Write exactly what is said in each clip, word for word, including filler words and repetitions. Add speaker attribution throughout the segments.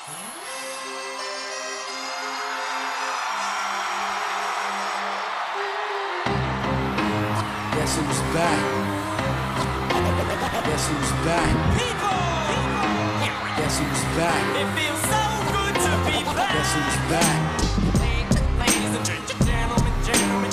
Speaker 1: Guess who's back? Guess who's back?
Speaker 2: People!
Speaker 1: Guess who's back?
Speaker 2: It feels so good to be back.
Speaker 1: Guess who's back?
Speaker 2: Ladies and gentlemen, gentlemen,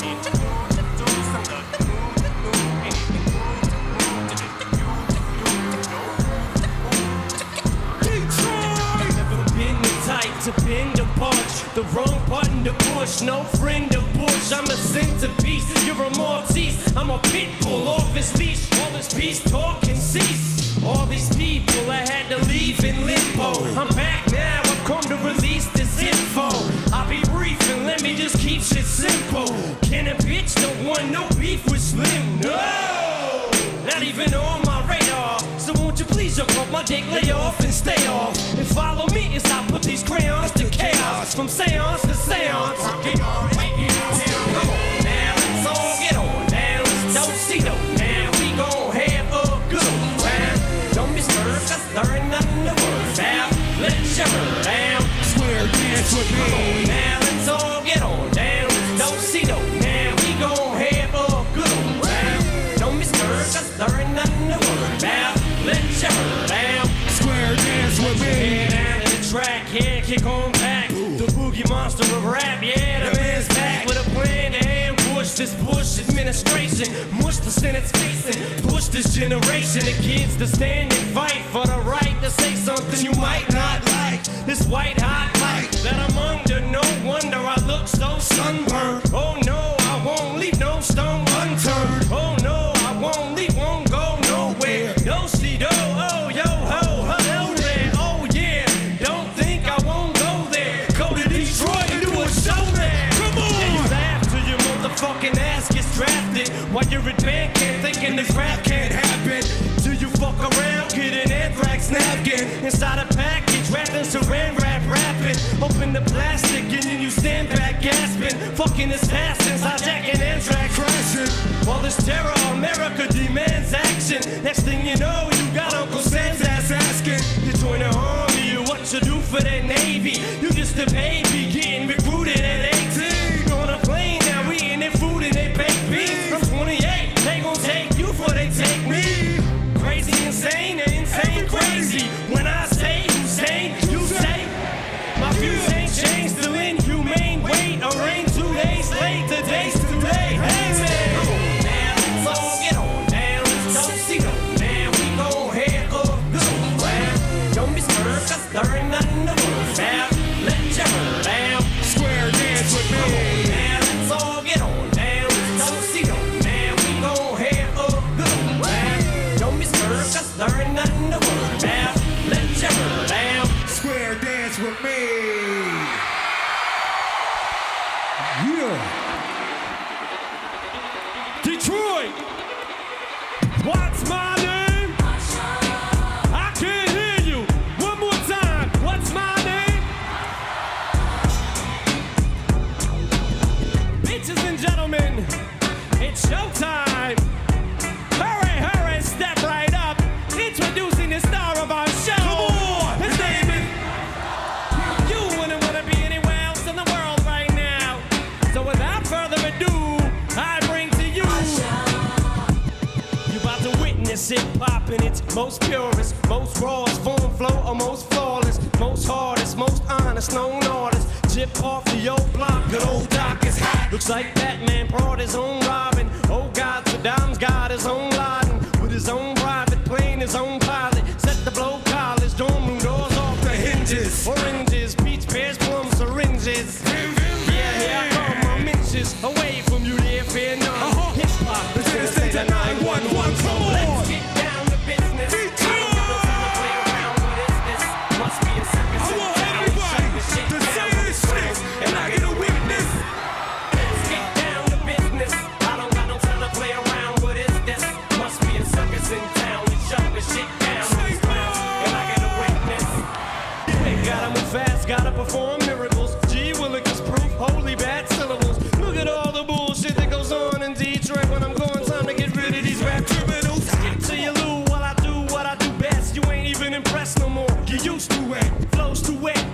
Speaker 2: Detroit! Never been the type to bend or punch. The wrong button to push, no friend to push. I'm a centerpiece, you're a Maltese. I'm a pit bull off his leash. All this peace talk can cease. All these people I had to leave in limbo. I'm back now, I've come to release this info. I'll be brief and let me just keep shit simple. Can a bitch don't want no beef with Slim? No! Not even on my radar. So won't you please jump off my dick, lay off and stay off. And follow me as I put these crayons to chaos. From seance to seance. Come on now, let's all get on down. Let's don't see no now. We gon' have a good old time. Don't be scared, cause there ain't nothing to worry about. Let's shiver down.
Speaker 1: Square dance with
Speaker 2: Come on
Speaker 1: me.
Speaker 2: now, let's all get on down. Let's don't see no now. We gon' have a good old time. Don't be scared, cause there ain't nothing to worry about. Let's shiver down.
Speaker 1: Square dance with me.
Speaker 2: Head down to the track, yeah, kick on back. The boogie monster of rap, yeah, the man's back with a plan to ambush this Bush administration. Mush the Senate's facing, push this generation of kids to stand and fight for the right to say something you might not like. This white hot light that I'm under, no wonder I look so sunburned. Oh no, I won't leave no stone unturned. Oh no, I won't leave, won't go nowhere. No, she do, oh yo ho, hello there. Oh yeah, don't think I won't go there. Go to Detroit and do a show there. Come on! And you laugh till your motherfucking ass gets drafted. While you're at band camp thinking this rap can't happen. Till you fuck around, get an anthrax napkin. Inside a package, wrapping saran wrap, rapping. Open the plastic and then you stand back gasping. Fucking assassins, hijacking anthrax, crashing. All this terror, America demands action. Next thing you know, you got Uncle Sam's ass asking. You join the army, or what you do for that Navy. You just a baby getting recruited at eighteen. On a plane now, we eating their food and they baked beans. I'm twenty-eight, they gon' take you before they take me. Crazy, insane, and insane, crazy. When I say Hussein, you say my views ain't changed, still inhumane. Wait, arrange two days late, today's too late. Hey man, come on now, let's all get on down. Let's don't see no now, we gon' have a good old time. Don't be scared, cause there ain't nothing to worry about. Let's shiver down.
Speaker 1: Square dance with
Speaker 2: Come on
Speaker 1: me.
Speaker 2: now, let's all get on down. Let's don't see no now, we gon' have a good old time. Don't be scared, cause there ain't nothing to worry about. Let's shiver down.
Speaker 1: Square dance with me. Yeah.
Speaker 2: Detroit, what's my name? I can't hear you. One more time. What's my name? Bitches and gentlemen, it's showtime. Hurry, hurry, step right up. Introducing the star of our show. Come on. His name is. You wouldn't want to be anywhere else in the world right now. So without further ado, I bring to you. You about to witness it popping its most purest, most rawest form, flow, or most flawless, most hardest, most honest, known artist. Chip off the old block, good old Doc is hot. Looks like Batman brought his own Robin. Oh God, Saddam's got his own Laden. With his own private plane, his own pilot. Set the blow college, dorm room doors off the hinges. Oranges, peach, pears, plums, syringes. Yeah, here I come, I'm inches away from you, there, fear none. Uh-huh. Hip hop,
Speaker 1: Let's get a stage at nine one one, come on.
Speaker 2: Let's get down to business. I don't got no time to play around with this. This must be a circus.
Speaker 1: I want everybody to say this shit, and I get a witness.
Speaker 2: Let's get down to business. I don't got no time to play around with this. This must be a circus in town. We shut this shit down. And I get a witness. They gotta move fast, gotta perform miracles. Gee Willikers proof, holy bad syllables. Look at all the bullshit that goes on in Detroit when I'm going. Time to get rid of these rap criminals. Get to your loo while I do what I do best. You ain't even impressed no more. You used to it. Flows too wet.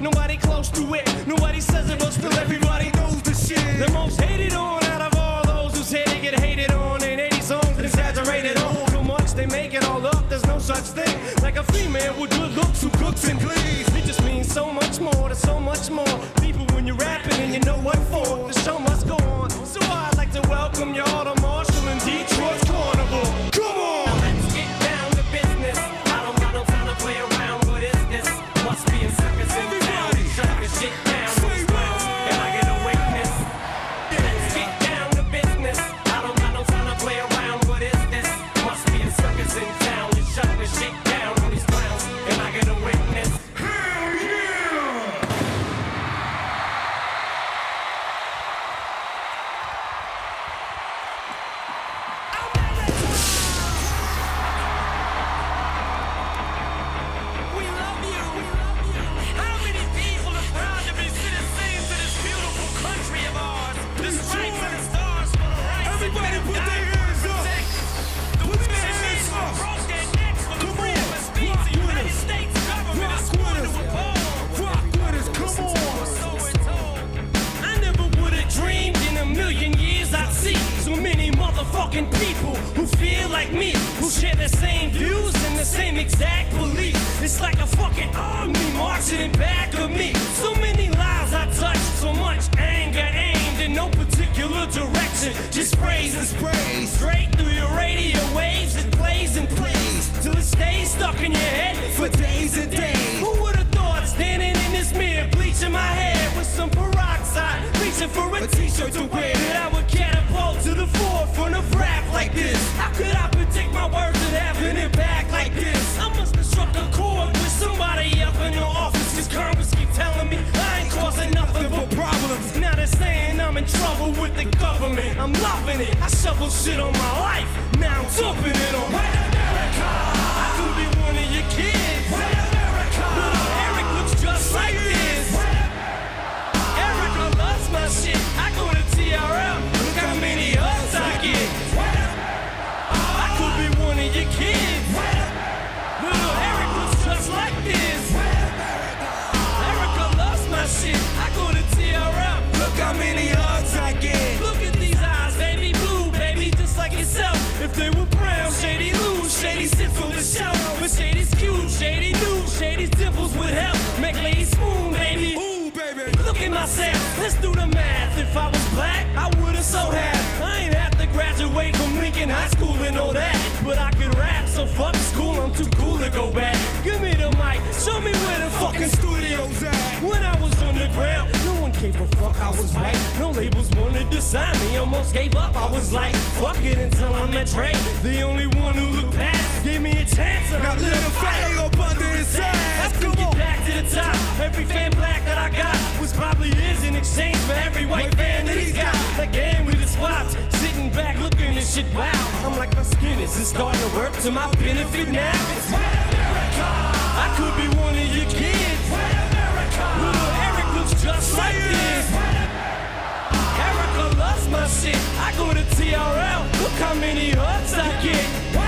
Speaker 1: jokes and glees.
Speaker 2: It just means so much more, there's so much more. People when you're rapping and you know what for. The show must go on. So I'd like to welcome y'all to Marshall and Detroit's Carnival. Come on! Now let's get down to business. I don't got no time to play around. What is this? Must be a circus in town. Shut the shit down. Those clowns. Can I get a witness? Let's get down to business. I don't got no time to play around. What is this? Must be a circus in town. You shut the shit down on these clowns. Can I get a witness?
Speaker 1: Hell yeah!
Speaker 2: We love you. How many people are proud to be citizens of this beautiful country of ours? The stripes and the stars for the rights.
Speaker 1: Everybody put their hands up.
Speaker 2: The
Speaker 1: Put their
Speaker 2: women
Speaker 1: hands
Speaker 2: who
Speaker 1: up.
Speaker 2: broke their necks for the
Speaker 1: Come
Speaker 2: freedom
Speaker 1: on.
Speaker 2: of speech.
Speaker 1: Rock
Speaker 2: The
Speaker 1: with
Speaker 2: United
Speaker 1: us.
Speaker 2: States government
Speaker 1: Rock
Speaker 2: is sworn
Speaker 1: with
Speaker 2: to
Speaker 1: us.
Speaker 2: uphold.
Speaker 1: Rock with us, come on.
Speaker 2: So we're told. I never would have dreamed in a million years I'd see so many motherfucking people who feel like me, who share the same views and the same exact belief. It's like a fucking army marching in back of me. So many lives I touched, so much anger aimed in no particular direction. Just praise and praise straight through your radio waves. It plays and plays till it stays stuck in your head for days and days. Who would have thought standing in this mirror, bleaching my hair with some peroxide, reaching for a t-shirt to wear, that I would catapult to the forefront of rap like this? How could I predict my words and having it back like this? I must have struck a chord with somebody up in the office, cause Congress keep telling me I ain't causing nothing but problems. Now they're saying I'm in trouble with the government. I'm loving it. I shovel shit on my life. Now I'm dumping it on White America. I could be one of your kids. White America. Little Eric looks just like this. Erica loves my shit. I go to T R L. Look how many hugs I get. I could be one of your kids. Little Eric looks just like this. Erica loves my shit. I go to T R L. Look how many hugs I get. Look at these eyes, baby blue, baby, just like yourself. If they were brown, shady lose, shady sits on the shelf. But shady's cute, shady new, shady's dimples would help make ladies swoon, baby.
Speaker 1: Ooh, baby.
Speaker 2: Look at myself, let's do the math. If I was black, I would've so have. I ain't have to graduate from Lincoln High School and all that. But I could rap, so fuck school, I'm too cool to go back. Give me the mic, show me where the fucking studio's at. When I was underground, no one gave a fuck, I was right. No labels wanted to sign me, almost gave up. I was like, fuck it until I met Trey. The only one who looked past, gave me a chance. And
Speaker 1: Now
Speaker 2: I
Speaker 1: let him fire up under his ass.
Speaker 2: I
Speaker 1: Come
Speaker 2: get
Speaker 1: on.
Speaker 2: back to the top. Every fan black that I got was probably his in exchange for every white fan that he's got. That game we just swapped, sitting back looking at shit. Wow, I'm like my skin is just starting to work to my benefit now. It's White America. I could be one of your kids. White America. Little Eric looks just like this. Erica loves my shit. I go to T R L. Look how many hugs I get.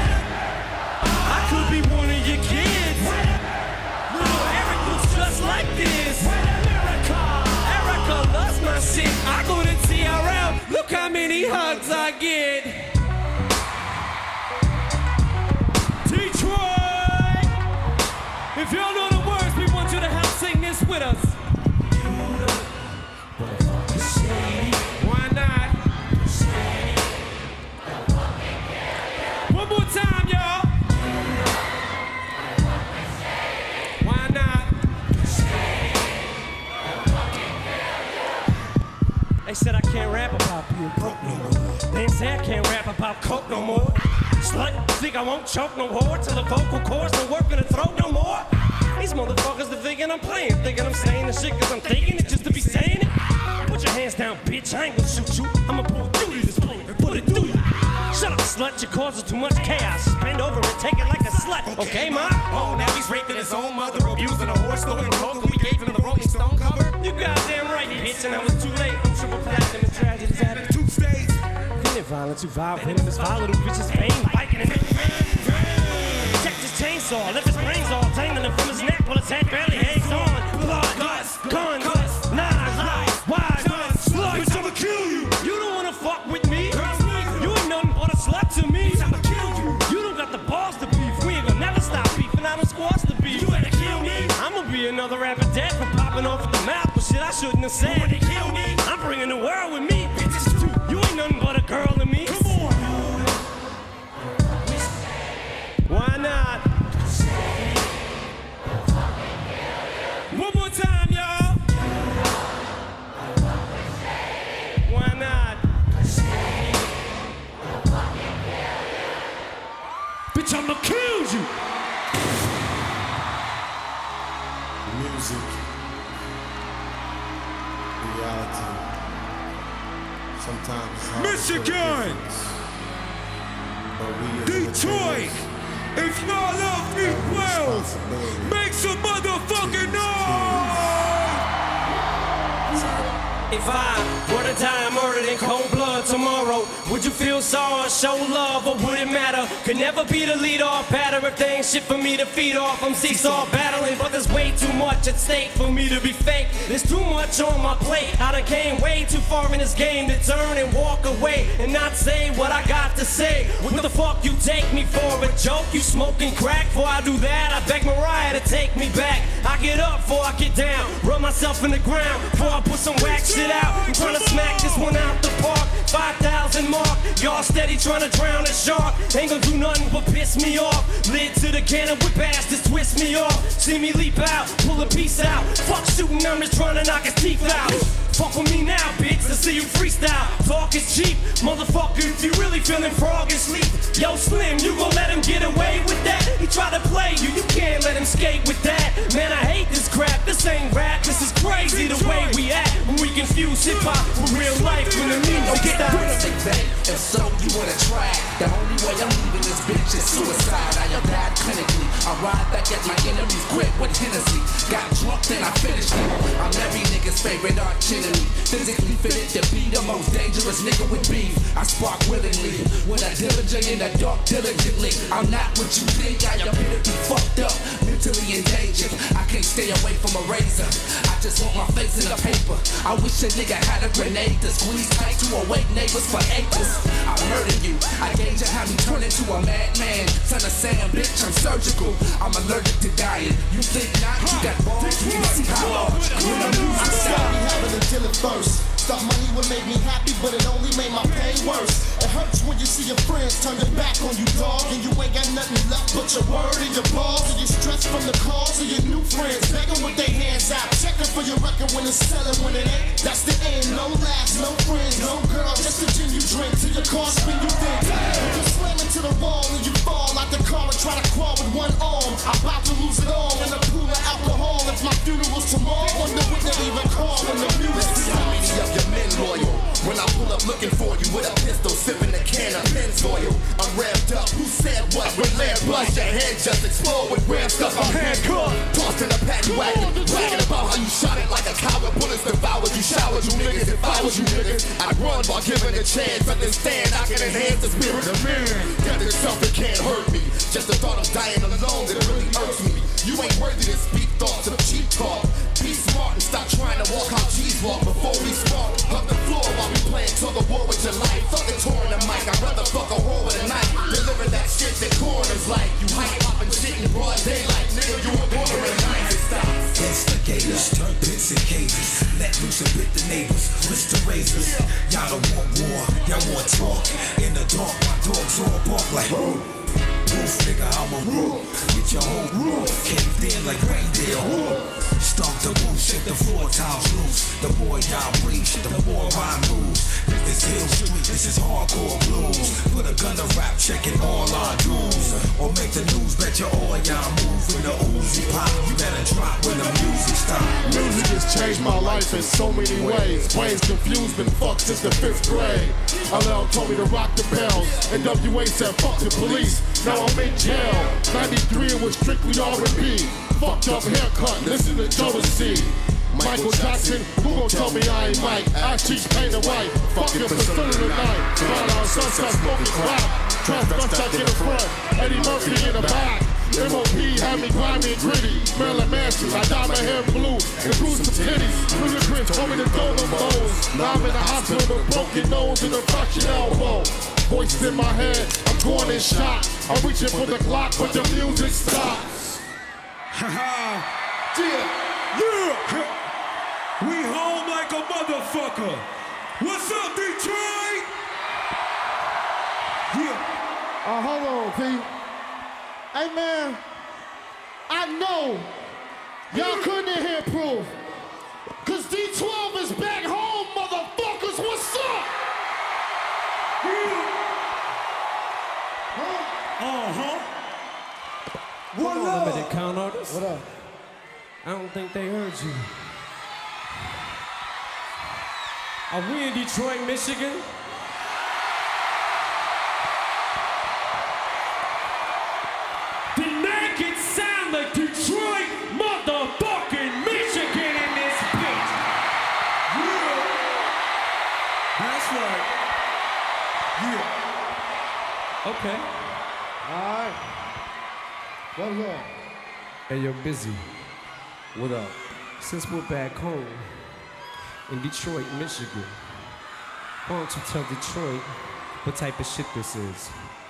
Speaker 2: I could be one of your kids. Little Eric looks just like this. America. Erica loves my shit. I go to T R L. Look how many hugs I get.
Speaker 1: Detroit!
Speaker 2: If y'all know the words, we want you to help sing this with us. Why not? One more time, y'all. Why not? They said I can't rap about being broke no more. They said I can't rap about coke no more. Slut, think I won't choke no whore till the vocal cords don't work in the throat no more. These motherfuckers are thinking I'm playing, thinking I'm saying the shit cause I'm thinking it just to be saying it. Put your hands down, bitch, I ain't gonna shoot you. I'ma pull through this plane and put it through you. Shut up, slut, you're causing too much chaos. Bend over and take it like a slut, okay, ma?
Speaker 3: Oh, now he's raping his own mother, abusing a horse, throwing coke. We gave him the Rolling Stone cover.
Speaker 2: You goddamn right, bitch, and I was too late. I'm triple platinum and tragedy's happening.
Speaker 1: Two states.
Speaker 2: Feeling violent, too vile, venomous, vile little bitches, pain, biking in it. Check this chainsaw, left his brains all dangling from his neck while his head barely hangs on. Blood, guts, guns, knives, lies, wise, slugs.
Speaker 1: Bitch, I'ma kill you.
Speaker 2: You don't wanna fuck with me. You ain't nothing but a slut to me.
Speaker 1: I'ma kill you.
Speaker 2: You don't got the balls to beef. We ain't gonna never stop beefing. I don't squash the beef.
Speaker 1: You ain't kill me.
Speaker 2: I'm another rapper dead for popping off at the mouth. But shit, I shouldn't have said. When they kill me, I'm bringing the world with me. Bitches too. You ain't nothing but a girl to me. Come on. Why not? One more time, y'all. Why not? Bitch, I'ma kill you.
Speaker 4: Music, reality. Sometimes it's hard
Speaker 1: Michigan,
Speaker 4: but we
Speaker 1: Detroit. If y'all love me well, make some motherfucking noise!
Speaker 2: If I were to die murdered in cold blood tomorrow, would you feel sorry, show love, or would it matter? Could never be the lead off batter if they ain't shit for me to feed off. I'm seesaw battling, but there's way too much at stake for me to be fake. There's too much on my plate. I done came way too far in this game to turn and walk away and not say what I got to say. What the fuck you take me for? A joke? You smoking crack? Before I do that, I beg Mariah to take me back. I get up before I get down, run myself in the ground before I put some whack shit out. I'm trying to smack this one out the park. five thousand mark. Y'all steady trying to drown a shark. Ain't gonna do nothing but piss me off. Lid to the cannon with bastards twist me off. See me leap out, pull a piece out. Fuck shooting, I'm just trying to knock his teeth out. Fuck with me now, bitch, to see you freestyle. Talk is cheap, motherfucker, if you really feeling frog and sleep. Yo, Slim, you gon' let him get away with that? He try to play you, you can't let him skate with that. Man, I hate this crap, this ain't rap, this is crazy the way we act. When we confuse hip-hop with real life when the music stops.
Speaker 5: If so, you wanna try. The only way I'm leaving this bitch is suicide. I have died clinically. I ride back at my enemies quick with Hennessy. Got drunk, then I finished it. I'm every nigga's favorite arch enemy. Physically fitted to be the most dangerous nigga with beef. I spark willingly. When I diligent in the dark diligently. I'm not what you think. I appear to be fucked up, mentally endangered. I can't stay away from a razor. I just want my face in the paper. I wish a nigga had a grenade to squeeze tight to awake neighbors for acres. I murdered you. I gauge how me turn into a madman. Son of Sam, bitch, I'm surgical. I'm allergic to dying. You think not? You got balls. You can see how large. When I'm losing style.
Speaker 4: having until it burst. Thought money would make me happy, but it only made my pain worse. It hurts when you see your friends turn their back on you, dog, and you ain't got nothing left but your word and your balls, and you're stressed from the calls of your new friends, begging with their hands out, checking for your record when it's selling, when it ain't. That's the end. No laughs, no friends, no girl, just a gin you drink till your car spin you think. You slam into the wall and you fall out the car and try to crawl with one arm. I'm about to lose it all in a pool of alcohol. If my funeral's tomorrow, wonder what they even call when the music's on.
Speaker 3: Your men loyal. When I pull up looking for you with a pistol, sipping a can of Pennzoil. I'm ramped up. Who said what? When Lamb bust, your head just explode with ram stuff. I'm handcuffed, tossed in a paddy wagon, bragging about how you shot it like a coward. Bullets devoured you, showered you niggas. If I was you niggas, I'd run while given a chance. Understand, I can enhance the spirit of man. Death itself, it can't hurt me. Just the thought of dying alone, that really irks me. You ain't worthy to speak thoughts of cheap talk. Be smart and stop trying to walk how G's walk before we spark. Up the floor while we playing tug of war with your life. Fuck it, touring the mic, I'd rather fuck a whore with a knife. Deliver that shit that corners like. You hype up and shit in broad daylight. Nigga, you a border in nine to stop.
Speaker 6: Instigators, turn pits and cages. Let loose and bit the neighbors, twist the razors. Y'all don't want war, y'all want talk. In the dark, my dogs all bark like who? Roof, nigga, I'm a roof. Get your whole roof caved in like reindeer. Stomp the roof, shake the floor tiles loose. The more y'all reach, the more I move. This Hill Street, this is hardcore blues. Put a gun to rap, checking all our dues. Or make the news, bet you all y'all move. When the Uzi pop, you better drop when the music stop.
Speaker 4: Music has changed my life in so many ways. Brains confused, been fucked since the fifth grade. L L told me to rock the bells, and W A said fuck the police. Now I'm in jail. ninety-three it was strictly R and B. Fucked up haircut, listen to Jodeci. Michael Jackson, who gon' tell me I ain't Mike? Ash cheeks painted white. Fuck it for still in the night. Brown out sunset, smoking crack. Transvestite in the front, Eddie Murphy in the back. M O P had me grimy and gritty. Marilyn Manson, I dyed my hair blue and grew some titties. Ludacris told me to throw them bows. Now I'm in the hospital with a broken nose and a fractured elbow. Voice in my head, I'm going in shock. I'm reaching for the clock, but the music stops.
Speaker 1: Haha.
Speaker 4: Yeah.
Speaker 1: Yeah! We home like a motherfucker. What's up, Detroit? Yeah.
Speaker 4: Uh, hold on, P. Hey, man, I know y'all couldn't hear proof. Cause D twelve is back home, motherfuckers. What's up?
Speaker 1: Yeah. Uh-huh. What
Speaker 2: Come on,
Speaker 1: up?
Speaker 2: limited count artists.
Speaker 4: What up?
Speaker 2: I don't think they heard you. Are we in Detroit, Michigan? Then make it sound like Detroit, motherfucking Michigan in this bitch.
Speaker 1: Yeah. That's right. Yeah.
Speaker 2: Okay.
Speaker 4: All right. What's up?
Speaker 2: Hey, you're busy. What up? Since we're back home in Detroit, Michigan, why don't you tell Detroit what type of shit this is?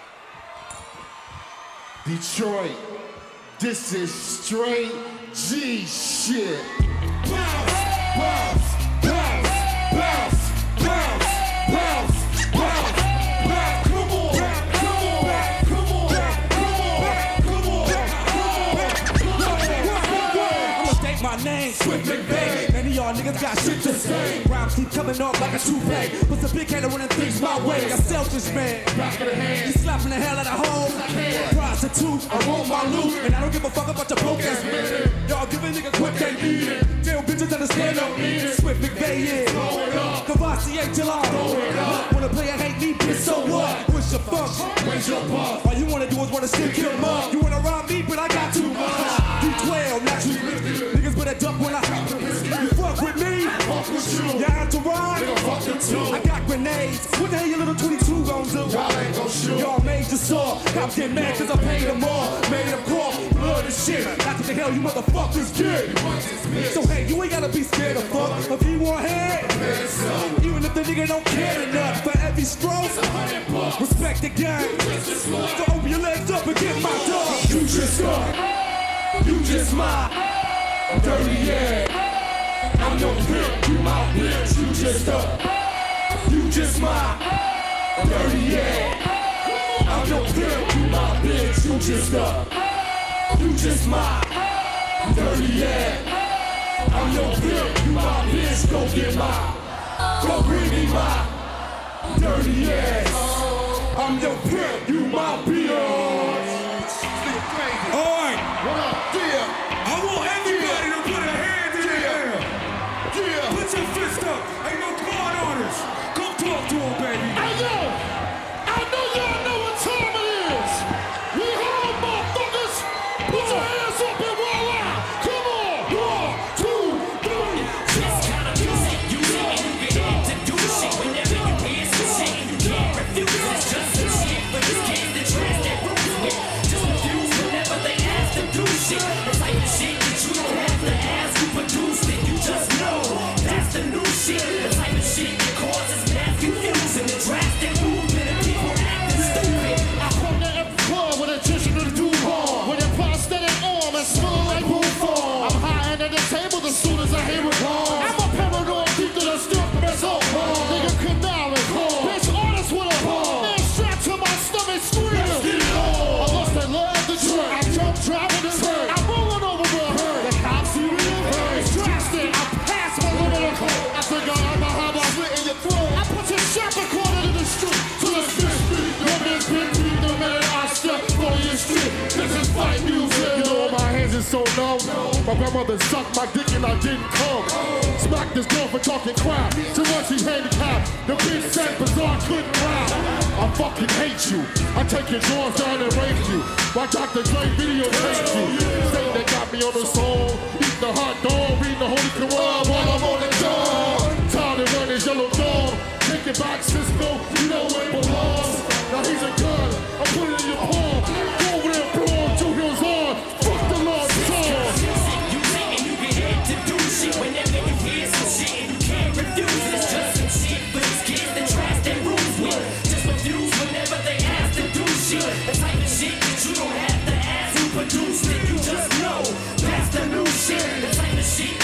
Speaker 4: Detroit, this is straight G shit.
Speaker 1: Bounce, bounce, bounce, bounce, bounce, bounce, bounce, bounce. Come on, come on, come on, come on, come on.
Speaker 5: I'ma state my name, Swift McVay. Many of y'all niggas got shit to say. Rhymes keep coming off like a toupee. Puts a big head running things my way. A selfish man. You slapping the hell out of hoes. Prostitute, I want my loot. And I don't give a fuck about your broke ass man. Y'all give a nigga what they need. Tell bitches understand no need. Swift McVay is. Cavassier till I wanna play a hate me, bitch, so what? What's your function? Where's your buff? All you wanna do is wanna still kill mom. You wanna rob me, but I got too much. D twelve, not you. Niggas better duck when I you fuck with me. Fuck with you. Y'all have to ride. Fuck you too. I got grenades. What the hell your little twenty-two gon' do? Y'all ain't gon' shoot. Y'all made your saw. Cops get mad cause I paid them all. Made them call. Blood and shit. That's what the hell you motherfuckers get. So hey, you ain't gotta be scared of fuck. If you want head, even if the nigga don't care enough. For every stroke, respect the game. So open your legs up and get my dog.
Speaker 1: You just got, you just my dirty yeah. I'm your pimp, you my bitch. You just up, you just my dirty yeah. I'm your pimp, you my bitch. You just up, you just my dirty yeah. I'm your pimp, you my bitch. Go get my, go bring me my dirty ass. I'm your pimp, you my bitch. Alright,
Speaker 4: What up? Yeah.
Speaker 1: I want everybody to put a hand in the air.
Speaker 4: Yeah.
Speaker 1: Put your fist up. Ain't no con artists. Come talk to him, baby.
Speaker 4: Hey, yo. I know y'all know what time it is. We home, motherfuckers. Put your hands up and roll out. Come on. One, two, three.
Speaker 2: This kind of music, you know you get to do shit whenever you hear some shit. You can't refuse it. It's just some shit for this kid that trash that rules with. Just refuse whenever they ask to do shit. The type of shit that you don't have to ask who produced it. You just know that's the new shit. The type of shit that causes mass confusion and drastic movement and people acting stupid.
Speaker 4: I come to every club with a tissue to do hard. With a prosthetic arm and smell like boom form. I'm high end at the table as soon as I hear it call. I'm a paranoid deep to the step mess up. Nigga canaling. Bitch artist with a ball. Man strapped to my stomach screaming. I lost that love the train. I jump driving the turn. I'm rolling over the herd. The cops see me in it's drastic. I pass my limit of hope. I think I have a hot split in your throat. I put your shot recorded in the street. To the fish street. Your man's been beat the minute I step on your street. This is fight music. You know my hands is so numb. My grandmother sucked my dick and I didn't come. Smacked this girl for talking crap. Too much he handicapped. The bitch said bizarre couldn't rap. I fucking hate you. I take your drawers down and rape you. Why Doctor Dre videotape you? State that got me on the soul. Eat the hot dog, read the Holy Quran while I'm on the job. Tired of running yellow dog. Take it back, Cisco. You know where it belongs. Now he's a gun. I put it in your palm. Go over there and blow him two hills on. Fuck the Lord's song.
Speaker 2: You say and you get head to do shit whenever you hear some shit and you can't refuse it. It's just some shit for these kids that trash their rules with. Just refuse whenever they ask to do shit. The type of shit that you don't have to ask who produced it. You just know that's the new shit. The type of shit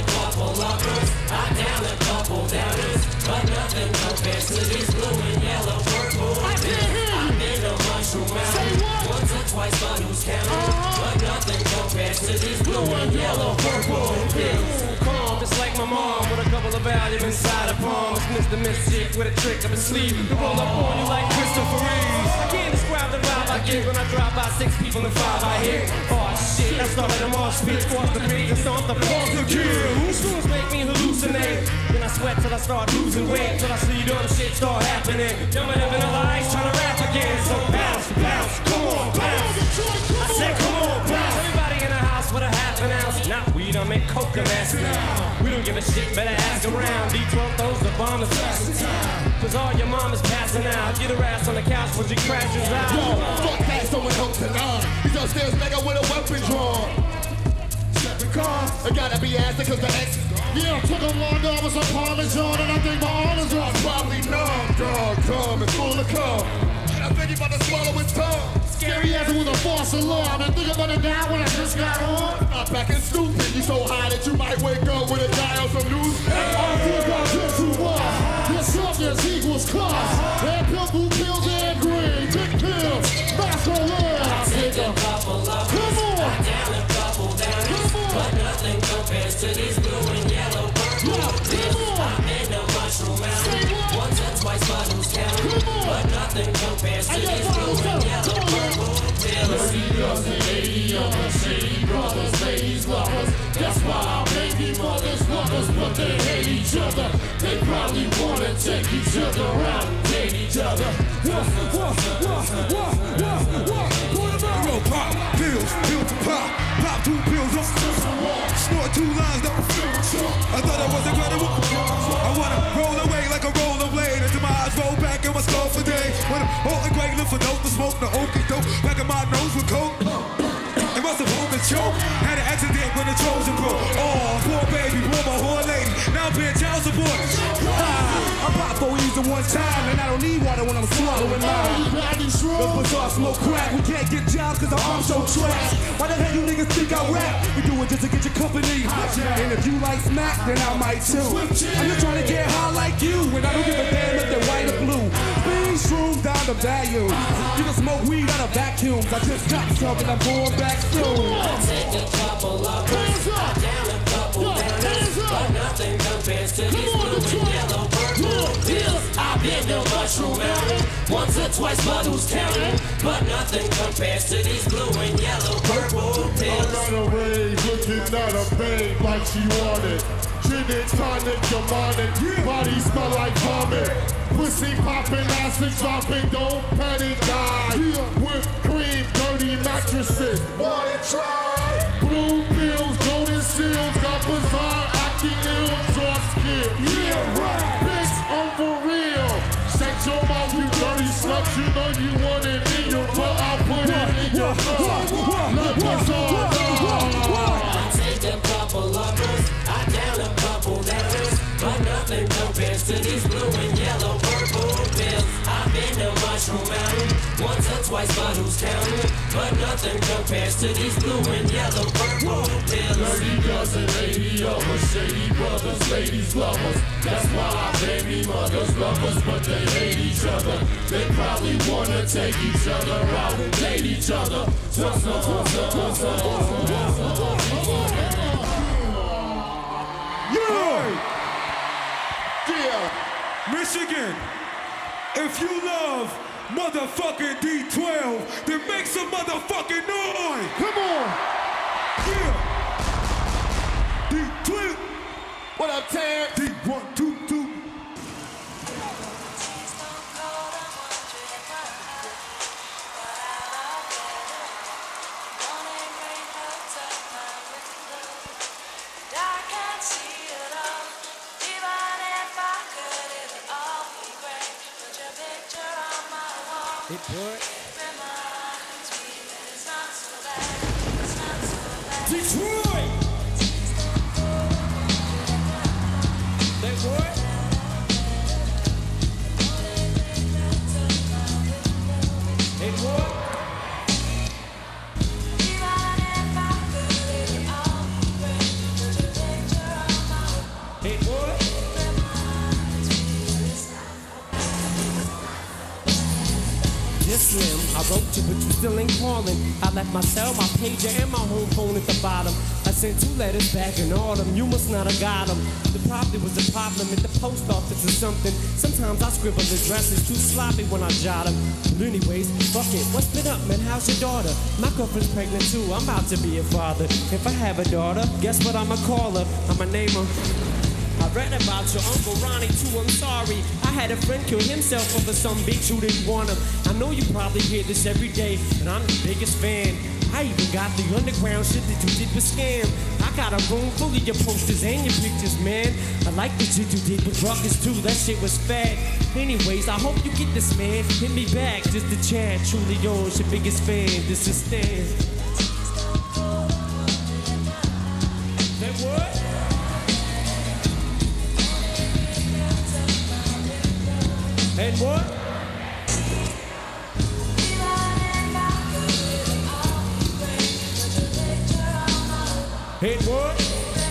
Speaker 2: couple uppers, I down a couple downers, but nothing compares to these blue and yellow purple pills. I've been to Mushroom Mountain once or twice, but who's counting? But nothing compares to these blue and yellow purple pills. Calm, just like my mom, with a couple of values inside her palm. It's Mister Mischief with a trick up his sleeve to roll up on you like Christopher Reeves. I can't describe the vibe I get when I drive by six people in five I hear. Oh shit, I started a mosh pit, off the beat and stomp the floor to kill. Shrooms make me hallucinate, then I sweat till I start losing weight, till I see dumb shit start happening. Dumber than vanilla ice trying to rap again. So bounce, bounce, come on, bounce. I said come on, bounce. Everybody in the house with a half an ounce. Not weed, I make coca mask now. We don't give a shit, better ask around. D twelve throws the bomb is cause all your mom is passing out. Get her ass on the couch when she crashes out.
Speaker 3: Yo, fuck that, someone hope to nine. He's upstairs, nigga, with a weapon drawn. Because I gotta be asking cause the ex.
Speaker 4: Yeah, took a long I was a Parmesan and I think my honors are
Speaker 3: probably numb. Dog, dumb and full of cum. And I think he about to swallow his tongue.
Speaker 4: Scary as it was a false alarm. And think about it now when I just got on.
Speaker 3: Not back in stupid, you so high that you might wake up with a guy on some news.
Speaker 4: I think I get too much. This substance equals cost. And pimple pills and green. Big pills, master land.
Speaker 2: I take a couple of
Speaker 4: Come on.
Speaker 2: I down a couple downers, but nothing compares to these blue and yellow purple pills. I've been to Mushroom Mountain once or twice, but who's counting? But nothing compares to these blue and yellow purple pills.
Speaker 4: thirty dozen, eighty of us, shady brothers, ladies, lovers. That's why our baby mothers love us, but they hate each other. They probably wanna take each other out and date each other. What, what, what, what, what, what, what about?
Speaker 6: Yo, pop pills, pills to pop, pop two pills up, snort two lines up. I thought I was incredible. I wanna roll away like a rollerblade until my eyes roll back in my skull for days. When I'm holding great, live for dope to smoke the okey doke back in my nose with coke. It must have hold the choke. Had an accident when the Trojan broke. Oh, poor baby, poor my whore lady. Now I'm paying child support. Ah, I pop four E's at one time, and I don't need water when I'm swallowing mine. The bizarre smoke crack. We can't get jobs cause our arms so trash. Why the hell you niggas think I rap? We do it just to get your company. And if you like smack, then I might too. I'm just trying to get high like you, and I don't give a damn if they're white or blue. Bean shrooms down the value. You can smoke weed out of vacuums. I just got something, I'm going back soon.
Speaker 2: I take a couple of us, I down a couple downers, but nothing compares to these blue and yellow purple pills. I've been to Mushroom Mountain once or twice, but who's counting? But nothing compares to these blue and yellow purple pills.
Speaker 4: I'm not a rave, looking at a babe like she wanted. Gin and tonic, demonic, body smell like vomit. Pussy popping, acid dropping, don't panic, die. Whipped cream, dirty mattresses, wanna try? Blue pills, golden seals, got bizarre, acting ill, soft skin. Yeah, right, bitch, I'm for real. Shut your mouth, you dirty slut, you know you want it in your butt, I'll put it in your mouth. Let bizarre
Speaker 2: I take a couple of us, I down a couple downers, but nothing compares to these blue and yellow purple pills. I've been to Mushroom Mountain once or twice, but who's counting? But nothing compares to these blue and yellow purple pills.
Speaker 4: thirty dozen, eighty of us, shady brothers, ladies, lovers. That's why our baby mothers love us, but they hate each other. They probably wanna take each other out and date each other.
Speaker 6: Yeah! Yeah! Michigan, if you love motherfucking D twelve, then make some motherfucking noise!
Speaker 4: Come on!
Speaker 6: Yeah! D twelve!
Speaker 3: What up, Terrence?
Speaker 6: D one, two, two.
Speaker 2: Detroit! That boy? Hey boy? wrote you, but you still ain't calling. I left my cell, my pager, and my home phone at the bottom. I sent two letters back in autumn, you must not have got them. There probably was a problem at the post office or something. Sometimes I scribble addresses too sloppy when I jot them. But anyways, fuck it, what's been up, man? How's your daughter? My girlfriend's pregnant too, I'm about to be a father. If I have a daughter, guess what I'ma call her? I'ma name her. I read about your Uncle Ronnie too, I'm sorry. I had a friend kill himself over some bitch who didn't want him. I know you probably hear this every day, and I'm the biggest fan. I even got the underground shit that you did with Scam. I got a room full of your posters and your pictures, man. I like the shit you did with Ruckus too, that shit was fat. Anyways, I hope you get this, man. Hit me back, just to chat. Truly yours, your biggest fan. This is Stan. That what? And what? And what?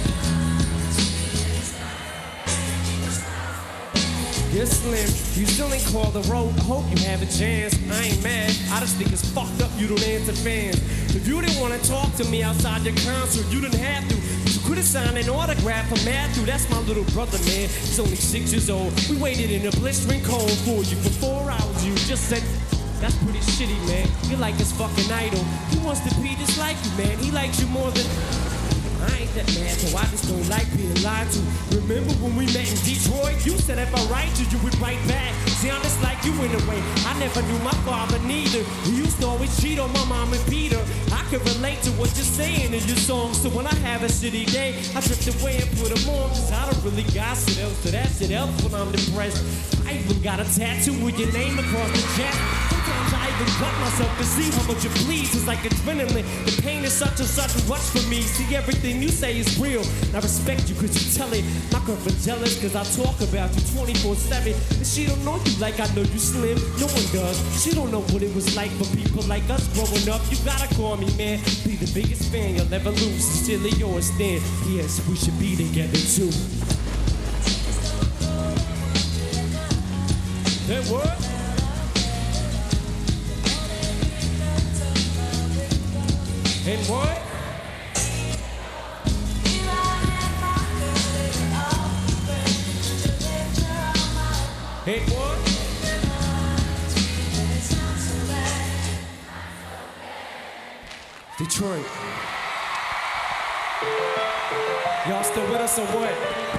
Speaker 2: You're slim, you still ain't called the road. I hope you have a chance. I ain't mad, I just think it's fucked up you don't answer fans. If you didn't want to talk to me outside your concert, you didn't have to. You could have signed an autograph for Matthew. That's my little brother, man. He's only six years old. We waited in a blistering cold for you for four hours. You just said, that's pretty shitty, man. You're like his fucking idol. He wants to be just like you, man. He likes you more than... I ain't that mad, so I just don't like being lied to. Remember when we met in Detroit? You said if I write you, you would write back. See, I'm just like you in a way. I never knew my father neither. He used to always cheat on my mom and Peter. I can relate to what you're saying in your songs. So when I have a shitty day, I drift away and put them on. Cause I don't really got shit else. So that shit helps when I'm depressed. I even got a tattoo with your name across the chest. Sometimes I even cut myself to see how much it bleeds. It's like adrenaline. The pain is such and such much for me. See, everything you say is real. And I respect you cause you tell it. My girlfriend jealous cause I talk about you twenty-four seven. And she don't know you like I know you slim. No one does. She don't know what it was like for people like us growing up. You gotta call me, man. Be the biggest fan you'll ever lose. Sincerely yours, Stan. Yes, we should be together too. That what? And what? And what? Detroit. Y'all still with us or what?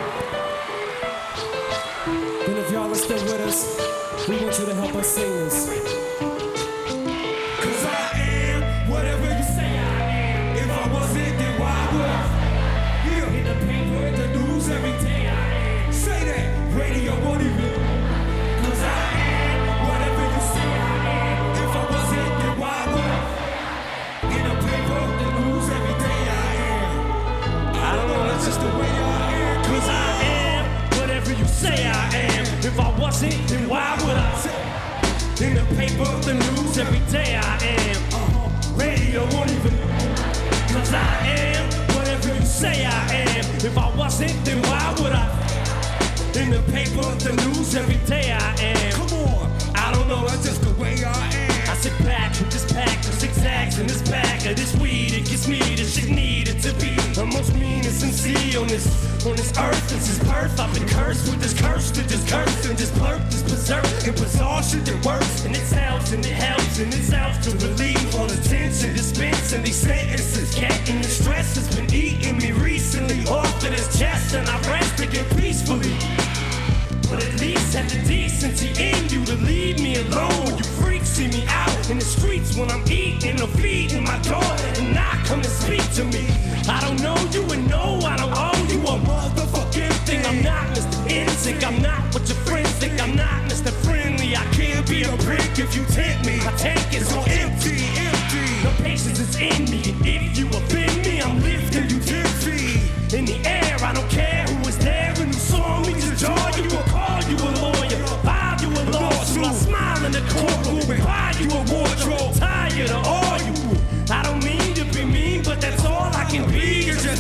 Speaker 2: Then if y'all are still with us, we want you to help us sing this.
Speaker 1: Cause I am whatever you say I am. If I wasn't, then why would I? Yeah, in the paper, in the news every day I am. Say that, radio won't even. Cause I am whatever you say I am. If I wasn't, then why would I? In the paper, the news every day I am. I don't know, that's just the way I am.
Speaker 2: Cause I am whatever you say I am. If I wasn't, then why would I? In the paper, the news, every day I am. Uh-huh. Radio won't even. Cause I am whatever you say I am. If I wasn't, then why would I? In the paper, the news, every day I am.
Speaker 1: Come on, I don't know, that's just the way I am.
Speaker 2: I sit back with this pack of zigzags in this bag of this weed. It gets me the shit needed to be the most mean and sincere on this on this earth. Since his birth, I've been cursed with this curse to this curse and this blurp, this berserk and bizarre shit that works. And it helps and it helps and it helps to relieve all the tension, dispensing these sentences. Getting the stress has been eating me recently off of this chest, and I rest again peacefully. But at least have the decency in you to leave me alone when you freaks see me out in the streets when I'm eating or feeding my daughter and not come to speak to me. I don't know you and no, I don't owe you a motherfucking thing. I'm not Mister Instinct, I'm not what your friends think. I'm not Mister Friendly, I can't be a prick if you tempt me. My tank is so empty, empty. No patience is in me, and if you offend me, I'm lifting you ten feet in the air. I don't care who was there and who saw me. Just join you or call you a lawyer, file you a lawsuit. I smile in the courtroom, buy you a wardrobe, tired of all you. I don't mean to be mean, but that's all I can be. You're just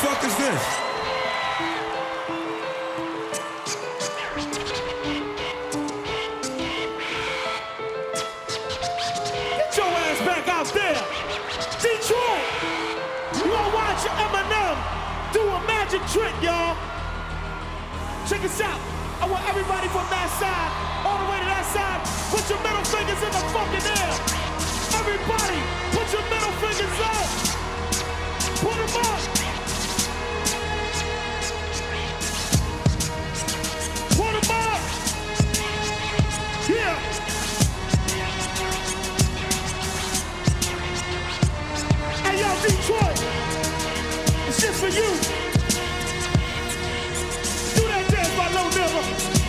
Speaker 1: fuck is this?
Speaker 7: Get your ass back out there. Detroit, you gonna watch Eminem do a magic trick, y'all. Check this out. I want everybody from that side, all the way to that side, put your middle fingers in the fucking air. Everybody, put your middle fingers up. Put them up. Put them up. Yeah. Hey, yo, Detroit. It's just for you. Do that dance by Low Never.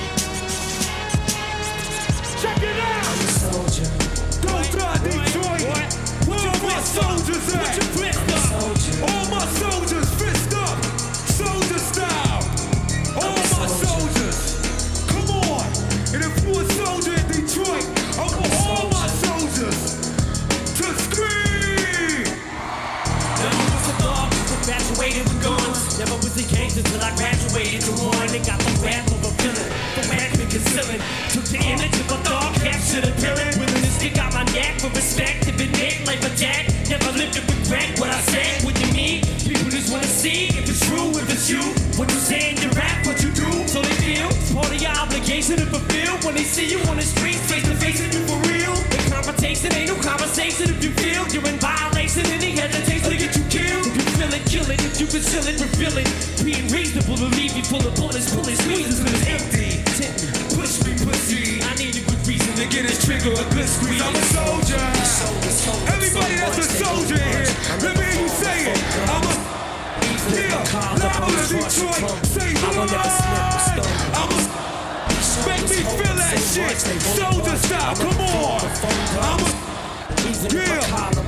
Speaker 7: Check it out.
Speaker 2: I'm a soldier.
Speaker 1: Don't try Detroit. Where are my soldiers at?
Speaker 2: Put your fist up.
Speaker 1: All my soldiers, fist up. Soldier style. All my soldiers. Come on. And if you a soldier in Detroit, I want all my soldiers to scream.
Speaker 2: Never was a dog, infatuated with guns. Never was a gangster till I graduated to one. They got the wrath of a villain, the wrath been concealing. Took the image of a dog, captured a villain. Willing to stick out my neck for respect. If it made life a jack, never lived to regret what I said. What you mean? People just wanna see if it's true, if it's you. What you say in your rap, what you do. So they feel it's part of your obligation to fulfill. When they see you on the streets, face to face with you for real. The confrontation ain't no conversation if you feel you're in violation. Any hesitation to get you killed. If you feel it, kill it. If you conceal it, reveal it. Being reasonable to leave you full of bullets, bullets, squeezes when it's empty.
Speaker 1: Push me, pussy.
Speaker 2: I need a good reason
Speaker 1: To get his trigger a good squeeze. I'm a soldier. Everybody that's a soldier here, let me hear you say it. I'm a yeah, loud in Detroit. Say what? I'm a make me feel that shit. Soldier style, come on. I'm a yeah,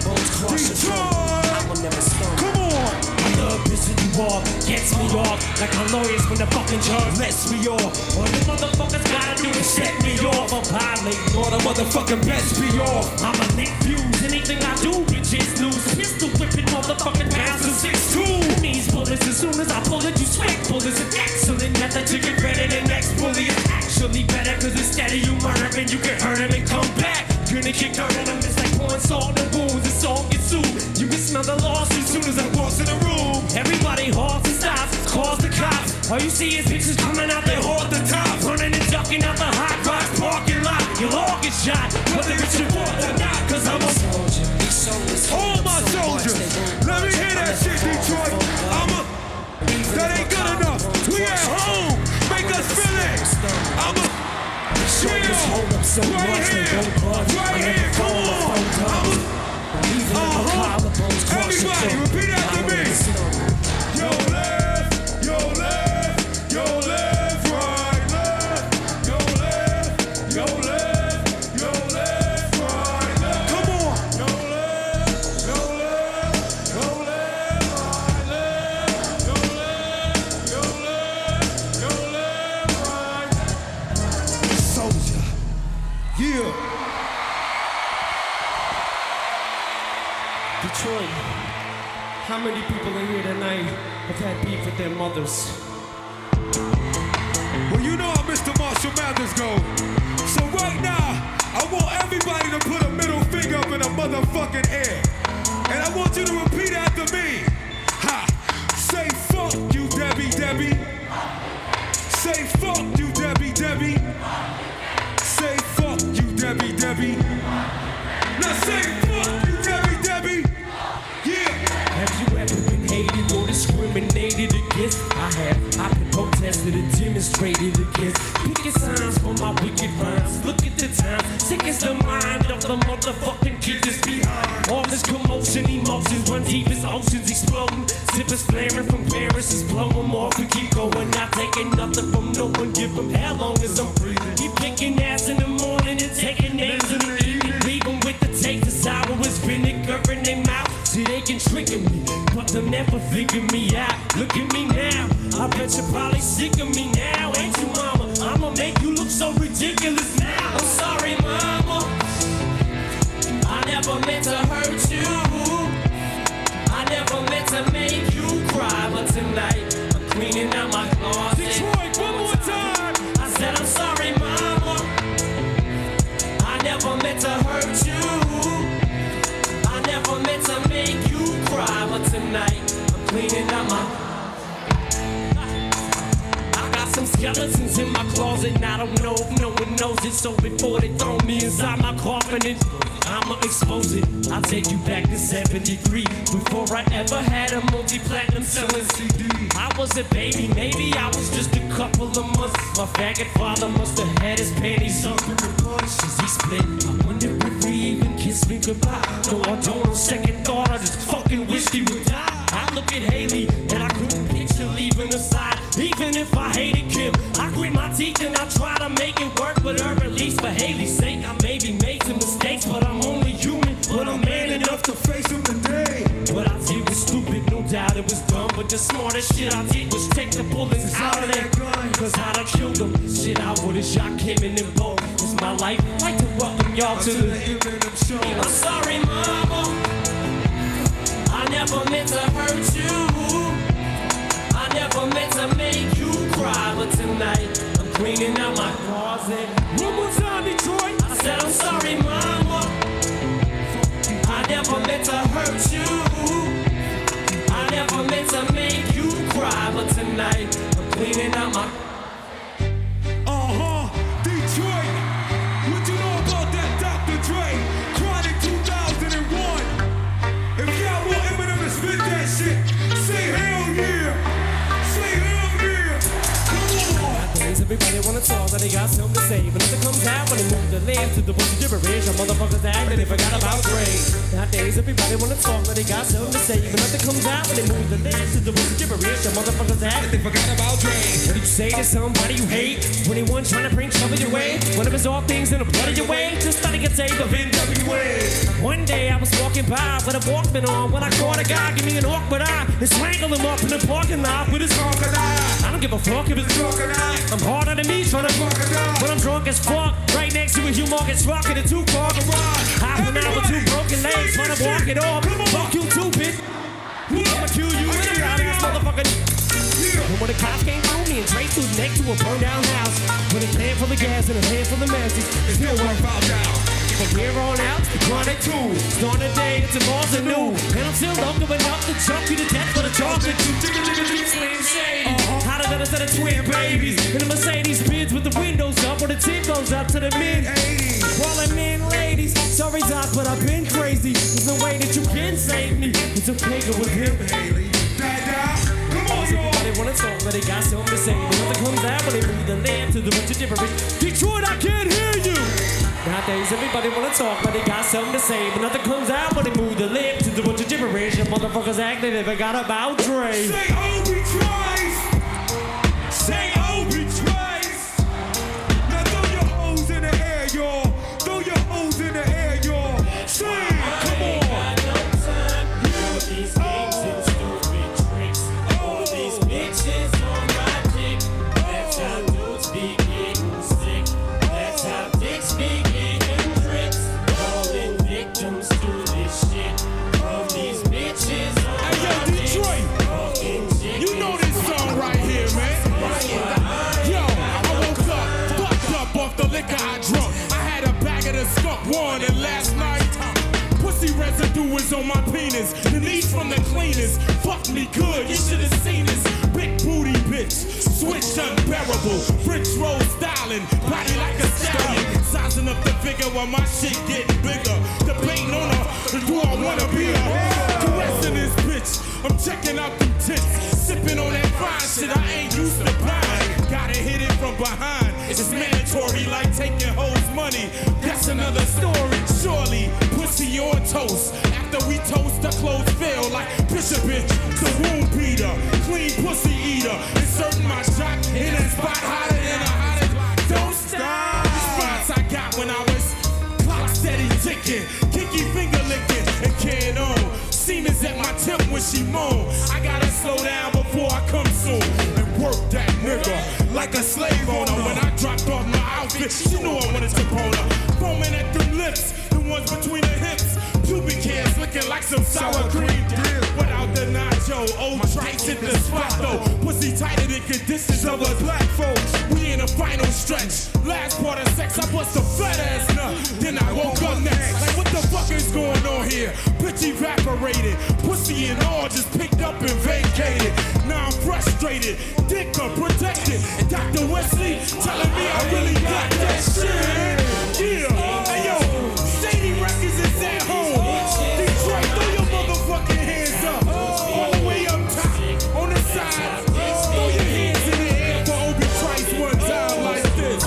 Speaker 1: Detroit. Come on.
Speaker 2: I love pissing you off, gets me off. Like my lawyers when the fucking judge lets me off. All the motherfuckers gotta do is set me off. I'm violating
Speaker 1: All the motherfucking best be off.
Speaker 2: I'm a Nick Fuse, anything I do, bitches lose. Pistol whipping motherfucking pounds of six two. These bullets, as soon as I pull it, you sweat bullets. An excellent method to get rid of the next bully. It's actually better, cause instead of you murdering, you can hurt him and come back. Gonna kick her in him, it's like pouring salt in wounds. It's all get sued. You can smell the loss as soon as I walk in the room. Everybody halts and stops, calls the cops. All you see is bitches coming out, they hold the top. Running and ducking out the hot box parking lot. You'll all get shot, whether it's your fault or not, cause I'm a soldier.
Speaker 1: All my soldiers, let me hear that shit, Detroit. I'm a, that ain't good enough. We at home, make us feel it. I'm a, yeah, right here, right here, come on. I'm a, uh-huh. Everybody, repeat after me. Yo, left, yo, left, yo, left, right, left, yo, left, yo, left, yo, left, right, left. Come on. Yo, left, yo, left, yo, left, right, left, yo, left, yo, left, yo, left, right. Soldier. Yeah.
Speaker 2: Detroit, how many people in here tonight have had beef with their mothers?
Speaker 1: Well, you know how Mister Marshall Mathers go. So right now, I want everybody to put a middle finger up in the motherfucking air. And I want you to repeat after me. Ha! Say fuck you, Debbie, Debbie. Say fuck you, Debbie, Debbie. Say fuck you, Debbie, Debbie. Now say fuck you, Debbie, Debbie. Yeah.
Speaker 2: Have you ever been hated or discriminated against? I have. I've been protested and demonstrated against. Picket signs for my wicked rhymes. Look at the time. Sick as the mind of the motherfucking kid that's behind. All this commotion, emotions run deep as oceans exploding. Zippers flaring from Paris, just blow them off. We keep going, not taking nothing from no one. Give them hell long as I'm breathing. Keep kicking ass in the morning and taking names in the evening. Leave them with the taste of sour as vinegar in their mouth. See, they can trick me, but they'll never figure me out. Look at me now, I bet you're probably sick of me now, ain't you, mama? I'ma make you look so ridiculous now. I'm sorry, mama. I never meant to hurt you. I never meant to make you cry, but to it. So before they throw me inside my coffin, and I'ma expose it. I'll take you back to seventy-three, before I ever had a multi-platinum selling C D. I was a baby, maybe I was just a couple of months. My faggot father must have had his panties up in the bush. As he split, I wonder if he even kissed me goodbye. No, I don't. On second thought, I just fucking wish he would die. I look at Haley and I couldn't picture leaving her side. Even if I hated Kim, I grit my teeth and I try to make it work with her. At least for Haley's sake, I maybe made some mistakes, but I'm only human. But I'm man enough to face them today. What I did was stupid, no doubt it was dumb, but the smartest shit I did was take the bullets out of that gun. Cause I'd have killed them. Shit, I would've shot Kim and them both. It's my life. I'd like to welcome y'all to the Eminem Show. I'm sorry, mama, I never meant to hurt you. I never meant to make you cry, but tonight I'm cleaning out my closet. One more time, Detroit. I said I'm sorry, mama, I never meant to hurt you. I never meant to make you cry, but tonight I'm cleaning out my.
Speaker 1: Uh-huh, Detroit. What you know about that Doctor Dre? Chronic two thousand one. If y'all want Eminem to spit that shit, say hell yeah. Say hell yeah. Come on.
Speaker 2: Nowadays everybody wanna talk, but they got something to say. But nothing comes out when they move the land to the bunch of gibberish. Your motherfuckers act and they forgot about Dre. Nowadays everybody wanna talk, but they got something to say. But nothing comes out when they move the land to the bunch of gibberish. Your motherfuckers act and they forgot about Dre. What do you say to somebody you hate? twenty-one trying to bring trouble your way. One of his all things in the blood of your way. Just thought he could save of N W A. One day I was walking by with a Walkman on when I caught a guy give me an awkward eye and strangle him up in the parking lot with his crocodile. I don't give a fuck if it's crocodile. I'm harder than me trying to crocodile. But I'm drunk as fuck. Right next to a humongous truck in a two-car garage. Half an hour, two broken legs, trying to walk it off. Fuck you too, bitch. I'ma kill you in a loud ass motherfucker. And when the cops came through me and traced his neck to a burned down house, with a can full of gas and a handful of matches, it still won't fall down. From here on out, the chronic two. Start a day, it's tomorrow's a new. And I'm still local enough to chunk you to death for the chocolate. Slim Shady. Hotter than a set of twin babies. In a Mercedes Benz with the windows up, where the tip goes up to the mid eighties. While I'm in ladies, sorry Doc, but I've been crazy. There's no way that you can save me. It's okay, go with him, Haley. Come on, everybody wanna talk, but they got something to say. But nothing comes out when they move the land to the bunch of gibberish. Detroit, I can't hear you. Nowadays, everybody wanna talk, but they got something to say. But nothing comes out when they move the lip to the bunch of gibberish. And motherfuckers act they never got about Dre.
Speaker 1: Say Obi twice. Say Obi twice. Now throw your hoes in the air, y'all. Throw your hoes in the air, y'all. Say, come on. One and last night, pussy residue is on my penis. The knees from the cleanest. Fuck me good, you should have seen this. Big booty bitch, switch unbearable. French roll styling, body like a stallion. Sizing up the figure while my shit getting bigger. Debating on her, do I wanna be her? Caressing this bitch, I'm checking out them tits. Sipping on that fine shit I ain't used to buying. Gotta hit it from behind. It's mandatory like taking hoes money. That's another story. Surely, pussy on toast. After we toast, the clothes feel like Bishop bitch, the womb beater, clean pussy eater. Inserting my shot in a spot hotter than a hottest. Don't stop. The spots I got when I was clock steady ticking, kinky finger licking, and can on. Semen's at my tip when she moan. I gotta slow down before I come soon and work that nigga like a slave owner. When I dropped off my outfit, she knew I wanted to bone her. Foaming at them lips, the ones between the hips. Pubic hairs looking like some sour cream dip. Without the nacho, old trice hit the spot though. Pussy tighter than conditions of us black folks. We in the final stretch. Last part of sex, I bust a fat ass nut. Then I woke up next. Like what the fuck is going on here? Bitch evaporated, pussy and all just
Speaker 7: picked up and vacated. Now I'm frustrated, dick unprotected. Doctor Wesley telling me I really got that shit. Yeah, hey yo, Shady Records is at home. Detroit, throw your motherfucking hands up. All the way up top, on the side. Throw your hands in the air for Obi Trice one time like this.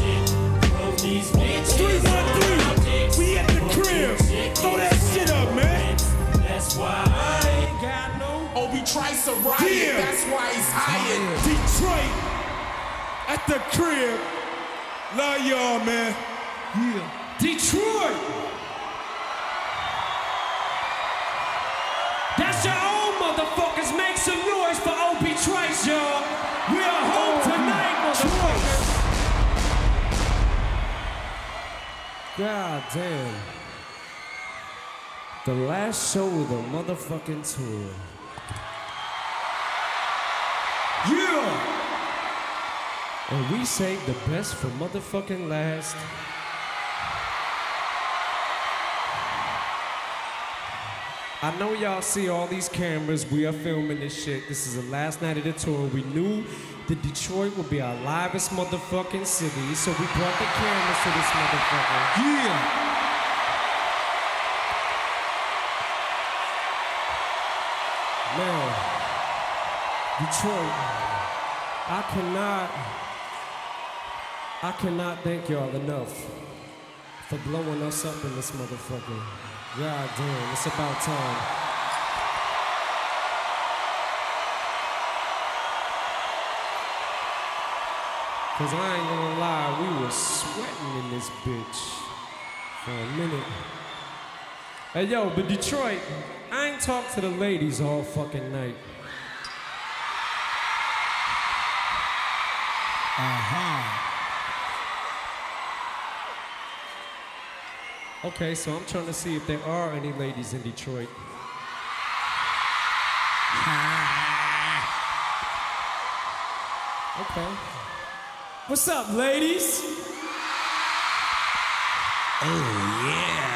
Speaker 7: three one three, we at the crib. Throw that shit up, man.
Speaker 2: That's why I ain't got no
Speaker 5: Obi Trice a riot,
Speaker 7: Yeah.
Speaker 5: that's why he's hired.
Speaker 7: Detroit at the crib. Love y'all, man. Yeah.
Speaker 2: Detroit. That's your own motherfuckers. Make some noise for Obi Trice, y'all. We are home tonight, motherfuckers. God damn. The last show of the motherfucking tour. Yeah! And we saved the best for motherfucking last. I know y'all see all these cameras. We are filming this shit. This is the last night of the tour. We knew that Detroit would be our livest motherfucking city, so we brought the cameras to this motherfucker. Yeah! Man, Detroit, I cannot, I cannot thank y'all enough for blowing us up in this motherfucker. God damn, it's about time. Cause I ain't gonna lie, we were sweating in this bitch for a minute. Hey yo, but Detroit, I ain't talked to the ladies all fucking night. Uh-huh. Okay, so I'm trying to see if there are any ladies in Detroit. Okay. What's up, ladies? Oh, yeah.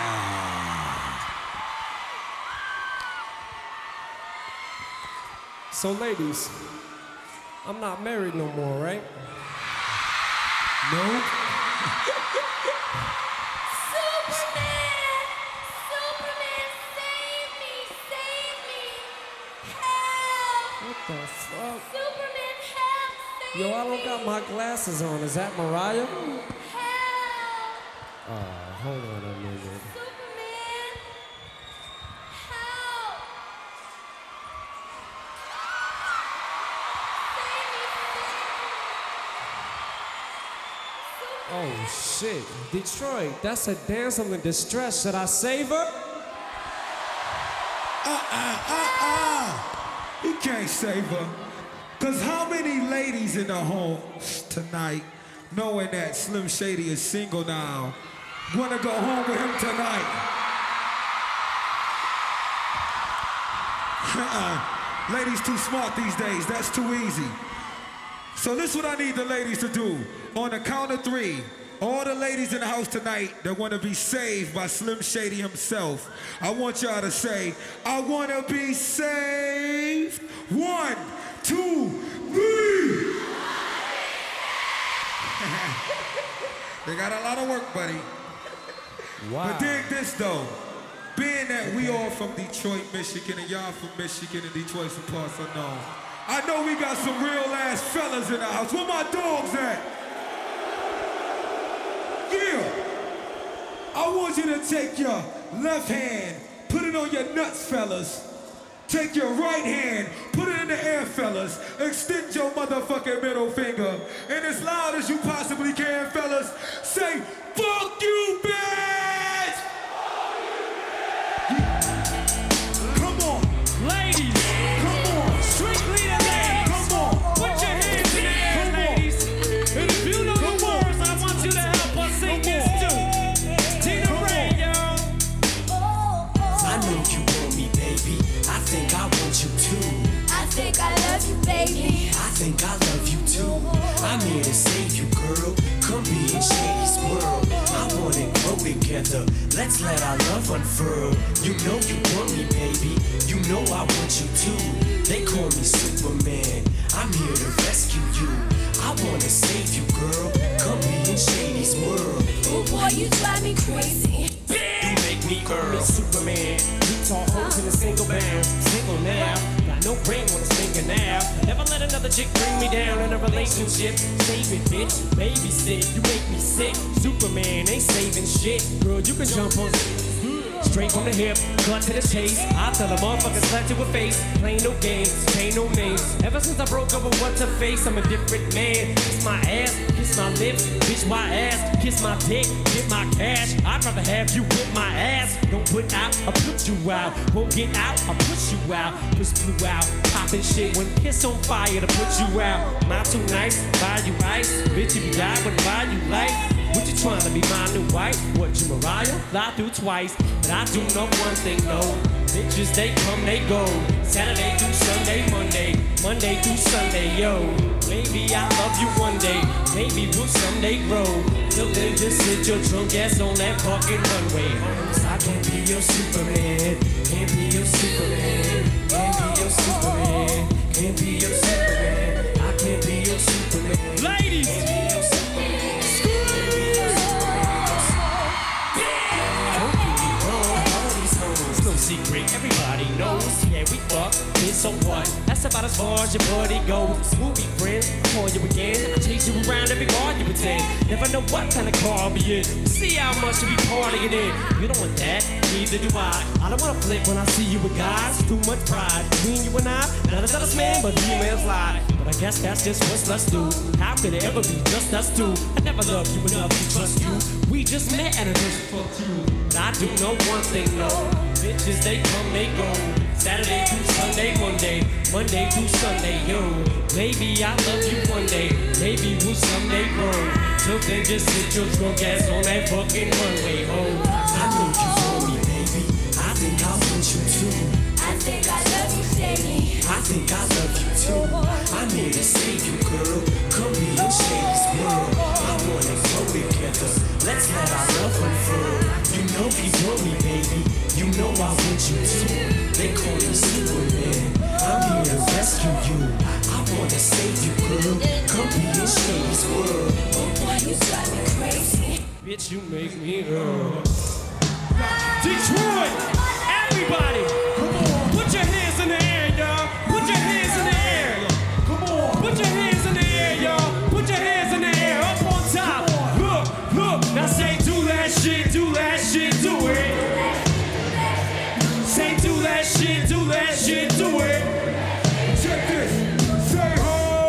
Speaker 2: So, ladies, I'm not married no more, right? No? What the fuck?
Speaker 8: Superman, help! Save
Speaker 2: Yo, I don't got my glasses on. Is that Mariah?
Speaker 8: me! Help!
Speaker 2: Oh, hold on a minute.
Speaker 8: Superman! Help!
Speaker 2: Oh, shit. Detroit, that's a damsel in distress. Should I save her?
Speaker 6: Uh-uh, uh-uh. He can't save her. Cause how many ladies in the home tonight, knowing that Slim Shady is single now, wanna go home with him tonight? Uh-uh. Ladies too smart these days, that's too easy. So this is what I need the ladies to do. On the count of three, all the ladies in the house tonight that want to be saved by Slim Shady himself, I want y'all to say, I want to be saved. One, two, three. They got a lot of work, buddy.
Speaker 2: Wow.
Speaker 6: But dig this, though. Being that we all from Detroit, Michigan, and y'all from Michigan and Detroit, some parts unknown, I know we got some real-ass fellas in the house. Where my dogs at? Yeah. I want you to take your left hand, put it on your nuts, fellas. Take your right hand, put it in the air, fellas. Extend your motherfucking middle finger. And as loud as you possibly can, fellas, say, fuck you, bitch! Come on.
Speaker 2: Ladies,
Speaker 6: Come on.
Speaker 2: strictly the ladies.
Speaker 6: Come on.
Speaker 2: Put your hands in the air,
Speaker 6: Come on.
Speaker 2: ladies. And if you know
Speaker 6: Come
Speaker 2: the
Speaker 6: on.
Speaker 2: words, I want you to help us sing
Speaker 6: Come
Speaker 2: this
Speaker 6: on.
Speaker 2: too. Tina
Speaker 6: Come
Speaker 2: Ray,
Speaker 6: on.
Speaker 2: y'all.
Speaker 9: I know you want me, baby. I think I want you too.
Speaker 8: I think I love you, baby.
Speaker 9: I think I love you too. I'm here to save you, girl. Come be in Shady's world. together. Let's let our love unfurl. You know you want me, baby. You know I want you too. They call me Superman. I'm here to rescue you. I wanna save you, girl. Come be in Shady's world.
Speaker 8: Oh boy, you drive me crazy.
Speaker 9: You make me Earl Superman. You tall hoes in a single band. Single now. Got no ring on his finger now. Never let another chick bring me down in a relationship. Save it, bitch. Babysit. You make me sick. Superman ain't saving shit. Girl, you can jump on straight from the hip, cut to the chase. I tell a motherfucker slap to a face. Play no games, pay no names. Ever since I broke up with what's her face, I'm a different man. Kiss my ass, kiss my lips, bitch my ass, kiss my dick, get my cash. I'd rather have you whip my ass. Don't put out, I put you out. Won't get out, I push you out. Push blue out, poppin' shit. When kiss on fire to put you out. Not too nice, buy you ice. Bitch, if you die, would buy you life. What you trying to be my new wife? What you Mariah? Fly through twice. But I do know one thing, no. Bitches, they come, they go. Saturday through Sunday, Monday. Monday through Sunday, yo. Maybe I'll love you one day. Maybe we'll someday grow. Till then, just sit your drunk ass on that fucking runway. Homes, I can't be your Superman. Can't be your Superman. Can't be your Superman. Can't be your Superman. I can't be your Superman. Ladies! Can't be your Superman. Secret, everybody knows. Yeah, we fuck, it's so what? That's about as far as your buddy goes. We'll be friends, I'll call you again. I chase you around every car you attend. Never know what kind of car I'll be in. See how much you be partying in. You don't want that, neither do I. I don't wanna flip when I see you with guys. Too much pride between you and I. None of us man, but females lie. But I guess that's just what us do. How could it ever be just us two? I never loved you enough to trust you. We just met and I just fucked you. But I do know one thing, no. Bitches, they come, they go. Saturday through Sunday, Monday. Monday through Sunday, yo. Maybe I'll love you one day. Maybe we'll someday grow. Till then, just sit your drunk ass on that fucking runway, ho. I know you want me, baby. I think I want you too.
Speaker 8: I think I love you, Shady.
Speaker 9: I think I love you too. I'm here to save you, girl. Come be in Shady's world. I wanna go together. Let's let our love unfurl. You know you want me, baby. You know I want you too. They call me Superman. I'm here to rescue you. I wanna save you, girl. Come be in Shady's world.
Speaker 8: Oh boy, you drive me crazy.
Speaker 9: Bitch, you make me girl.
Speaker 2: Detroit, everybody, come on, put your hands in the air, y'all. Put your hands in the air. Come on, put your hands in the air, y'all. Put your hands in the air, up on top. Look, look, now say do that shit, do that shit, do it. Say do that shit, do that shit, do it.
Speaker 1: Check this. Say ho.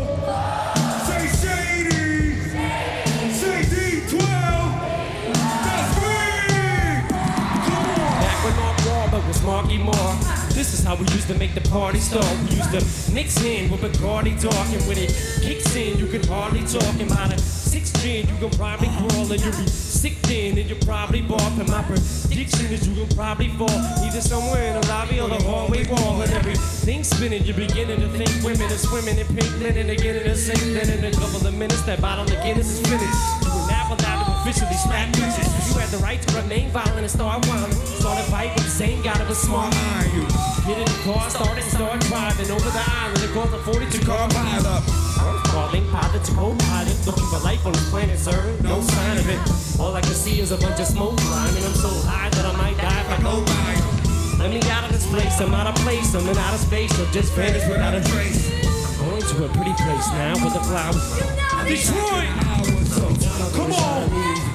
Speaker 1: Say Shady. Say D twelve. That's me. Come on.
Speaker 2: Back when Mark Wahlberg was Marky Mark. This is how we used to make the party start. We used to mix in with Bacardi talk, and when it kicks in, you can hardly talk. And by the sixth gin, you can probably crawl, and you'll be sick then, and you'll probably bark. And my prediction is you can probably fall either somewhere in the lobby or the hallway wall. And everything's spinning, you're beginning to think women are swimming in pink linen, beginning to sink. Then in a couple of minutes, that bottle of Guinness is finished. You were now allowed to officially snap pictures. You had the right to remain violent and start whining. Start a fight with the same guy that was smart iron you. Get in the car, start it, and start driving over the island. It caused a forty-two car pile up. Calling pilot to co-pilot, looking for life on this planet, sir. No sign of it. All I can see is a bunch of smoke climbing. I'm so high that I might die if I go by. Let me out of this place, I'm out of place, I'm in outer space, I'll just vanish without a trace. I'm going to a pretty place now with the flowers.
Speaker 1: Detroit. Come on.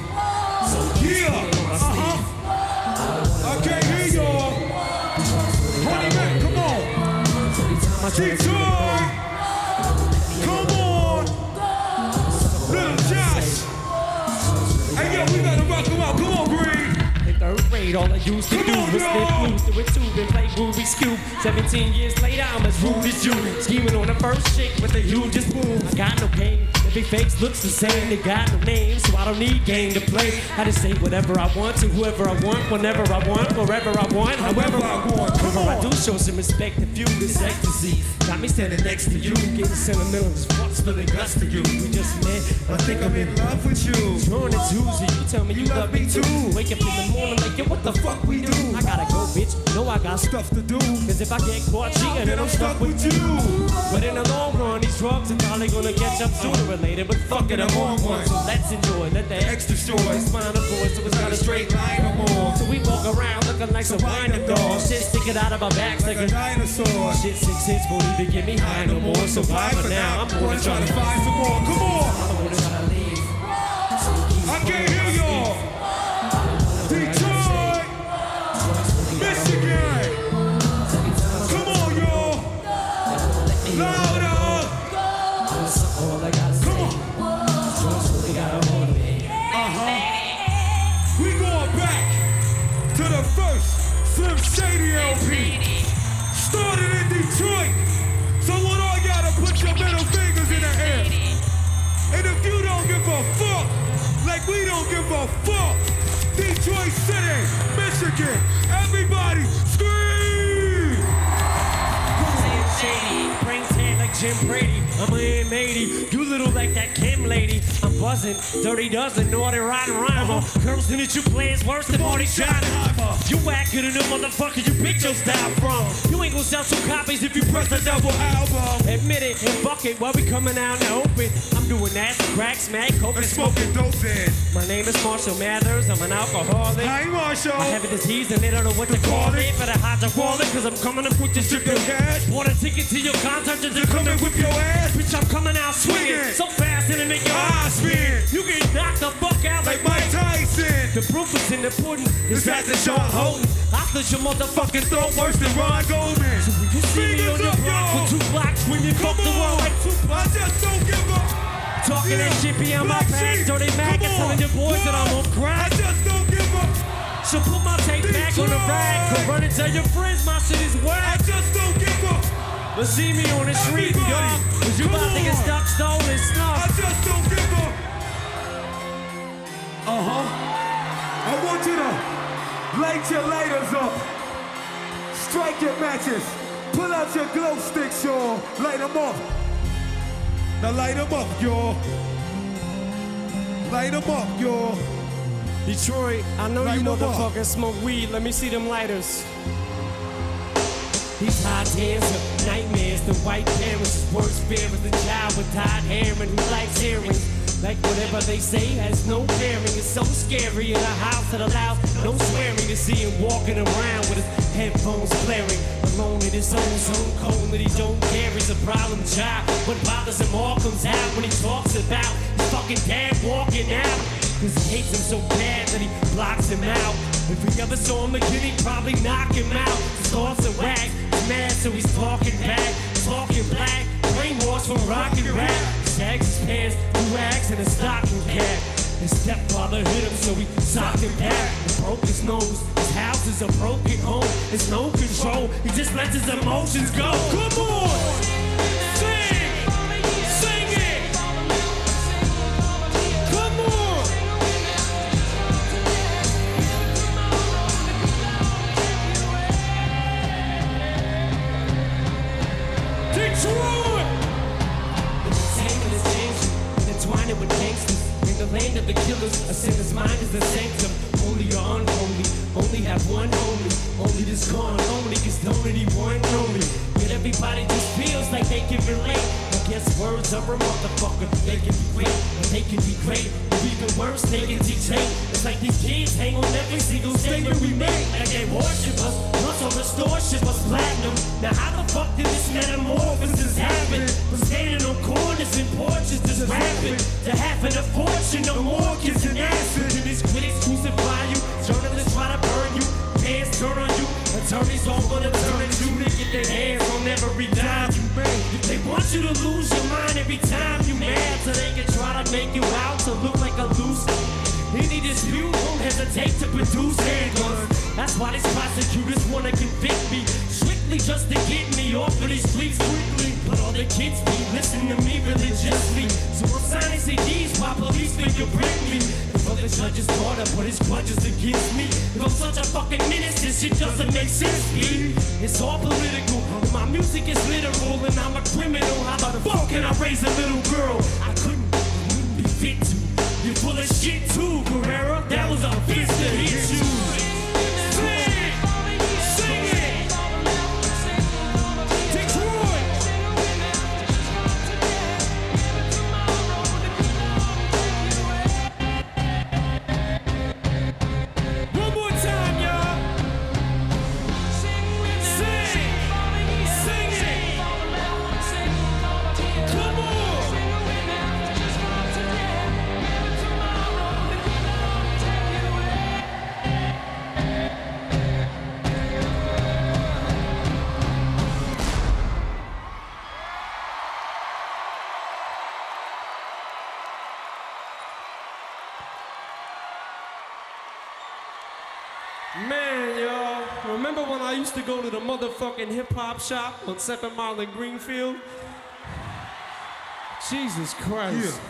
Speaker 1: Yeah. Uh-huh. I can't hear y'all. Honey man, come on. Detroit. Come on. Little Josh. Hey yo, we gotta rock him out. Come on, Green.
Speaker 2: In third grade, all I used to
Speaker 1: Come
Speaker 2: do
Speaker 1: on,
Speaker 2: was
Speaker 1: y'all.
Speaker 2: slip blues to a tube and play Rubik's Cube. Seventeen years later, I'm as rude as you. Scheming on the first chick with the hugest boobs. Got no game.
Speaker 9: Every face looks the same, they got no name, so I don't need game to play. I just say whatever I want to whoever I want, whenever I want, wherever I want, however I want. Whenever I do show some respect, if you this ecstasy got me standing next to you, getting sentimental as fuck, spilling guts to you. We just met, I think I'm in love with you. Drawing a Tuesday, you tell me you, you love me too. Wake up in the morning like, yo, what the fuck we do? I gotta go, bitch, know I got stuff to do. Cause if I get caught cheating, then I'm stuck with you. But in the long run, these drugs are probably gonna catch up sooner or later. But fuck it, I'm on one, so let's enjoy. Let the extra short spine of course, so it's not a straight line no more. So we walk around looking like some random dogs. Shit sticking out of our backs like, like a dinosaur. Shit six hits won't even get me high no more. So bye for now, I'm gonna try to find some more. Come on! I can't hear y'all! Detroit! Michigan! Come on, y'all! Louder! Come on! Uh-huh. We going back to the first Slim Shady L P. Started in Detroit. So what all y'all to put your middle fingers in the air? And if you don't give a fuck, like we don't give a fuck, Detroit City, Michigan, everybody scream! Shady, brain tan like Jim Brady. I'm a M eighty, you little like that Kim lady. I'm buzzing, dirty dozen, naughty riding rhymer. Girls in it, you play is worse than Marty Schottenheimer. You act good in the motherfucker you picked your style from. You ain't gonna sell two copies if you press a double album. Admit it and fuck it while we coming out in the open. I'm doing that, crack, smack, coke, and smoking dope then. My name is Marshall Mathers, I'm an alcoholic. Hi Marshall. I have a disease and they don't know what to call it. Better hide your wallet, cause I'm coming up with this shit cash. Bought a ticket to your concert just to come and whip your ass. Bitch, I'm coming out swinging so fast and it make your eyes spin. You get knocked the fuck out like Mike Tyson. The proof is in the pudding. It's at the Sean Holden. I slit your motherfucking throat worse than Ron Goldman. So when you see me on your block with two blocks when you fuck the world like two blocks, I just don't give up. Talking that shit behind my back, so they mad at telling your boys that I'm on crack. I just don't give up. So put my tape back on the rack. Go run and tell your friends my shit is whack. I just don't give up. But see me on the street, y'all, cause you about to get stuck, stolen, snuff. I just don't give up. Uh-huh. I want you to light your lighters up. Strike your matches. Pull out your glow sticks, y'all. Light them up. Now light them up, y'all. Light them up, y'all. Detroit, I know light you motherfuckers smoke weed. Let me see them lighters. These hot hands are nightmares. The white parents is worse fear as a child with tied hair and who likes hearing. Like whatever they say has no bearing. It's so scary in a house that allows no swearing to see him walking around with his headphones blaring. Alone in his own zone, cold that he don't care. He's a problem child. What bothers him all comes out when he talks about his fucking dad walking out. Cause he hates him so bad that he blocks him out. If he ever saw him again, he'd probably knock him out. His thoughts are whack, he's mad so he's talking back. Talking black, brainwashed from rock and rap. Sags his pants, two rags, and a stocking cap. His stepfather hit him so he socked him back. He broke his nose, his house is a broken home. There's no control, he just lets his emotions go. Come on! Sing! Sing it! Come on! Detroit! Entertainment is changing, intertwined with gangsters. In the land of the killers, a sinner's mind is a sanctum. Only or unholy, only have one only. Only this gone only, cause only he one only. Yet everybody just feels like they can relate. I guess words are a motherfucker. They can be great, or they can be great. Or even worse, they can dictate. It's like these kids hang on every single statement we make. Like they worship us, once or restore ship us platinum. Now how the fuck did this metamorphosis happen? From standing on corners and porches just rapping to having a fortune, no more kids and acid. And these critics crucify you, journalists try to burn you, pants turn on you, attorneys all gonna turn on you. They get their hands on every dime you make. They want you to lose your mind every time you mad, so they can try to make you out to look like a loser. Any dispute won't hesitate to produce handguns. That's why these prosecutors wanna convict me. Strictly
Speaker 2: simply just to get me off of these streets quickly. But all the kids be listen to me religiously. So I'm signing C Ds while police fingerprint me. Before the judge's order put his grudges against me. If I'm such a fucking menace, this shit doesn't make sense, E. It's all political, my music is literal, and I'm a criminal. How the fuck can I raise a little girl? I couldn't, wouldn't be fit to. You're full of shit too, Guerrero. That was a fist to hit you. Man, y'all, remember when I used to go to the motherfucking hip-hop shop on second Mile in Greenfield? Jesus Christ.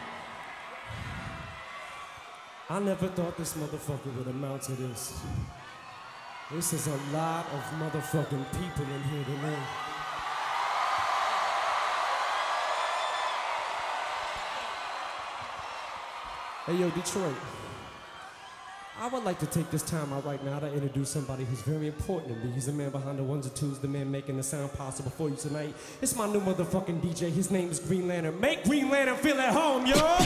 Speaker 2: Yeah. I never thought this motherfucker would amount to this. This is a lot of motherfucking people in here tonight. Hey, yo, Detroit. I would like to take this time out right now to introduce somebody who's very important to me. He's the man behind the ones and twos, the man making the sound possible for you tonight. It's my new motherfucking D J. His name is Green Lantern. Make Green Lantern feel at home, y'all!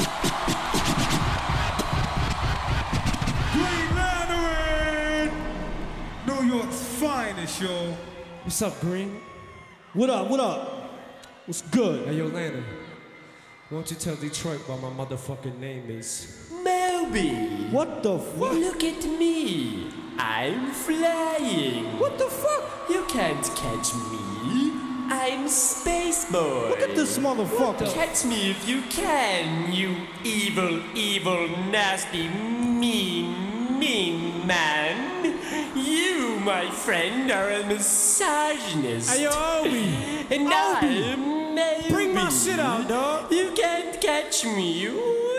Speaker 10: Green Lantern! New York's finest, y'all.
Speaker 2: What's up, Green?
Speaker 7: What up, what up? What's good?
Speaker 2: Hey, yo, Lantern. Why don't you tell Detroit what my motherfucking name is?
Speaker 11: Moby!
Speaker 7: What the fuck?
Speaker 11: Look at me! I'm flying!
Speaker 7: What the fuck?
Speaker 11: You can't catch me! I'm Space Boy!
Speaker 7: Look at this motherfucker!
Speaker 11: Catch me if you can, you evil, evil, nasty, mean, mean man! You, my friend, are a misogynist!
Speaker 2: Hey, yo, Obi!
Speaker 11: And I'm Moby!
Speaker 2: Bring my shit out, dog!
Speaker 11: You can't catch me!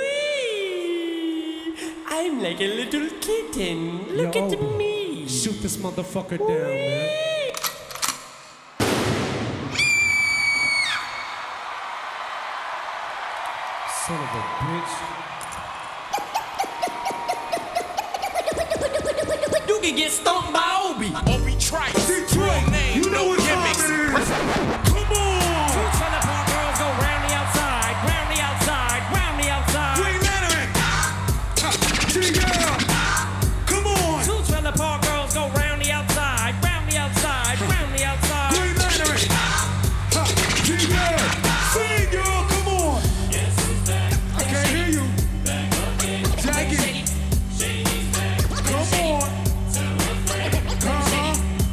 Speaker 11: I'm like a little kitten. Look
Speaker 2: Yo,
Speaker 11: at me.
Speaker 2: Shoot this motherfucker down, man. Son of a bitch.
Speaker 11: You can get stomped by Obi.
Speaker 10: Obi Trice. Detroit. Name, you know what time it is. Come on.
Speaker 2: Two trailer park girls go round the outside, round the outside, round the outside.
Speaker 10: Green Lantern. G-Girl. Come on.
Speaker 2: Two trailer park girls go round the outside, round the outside, round the outside.
Speaker 10: Green Lantern. G-Girl. Sing, girl. Come on. I can't hear you. Jackie. Come on. Uh-huh.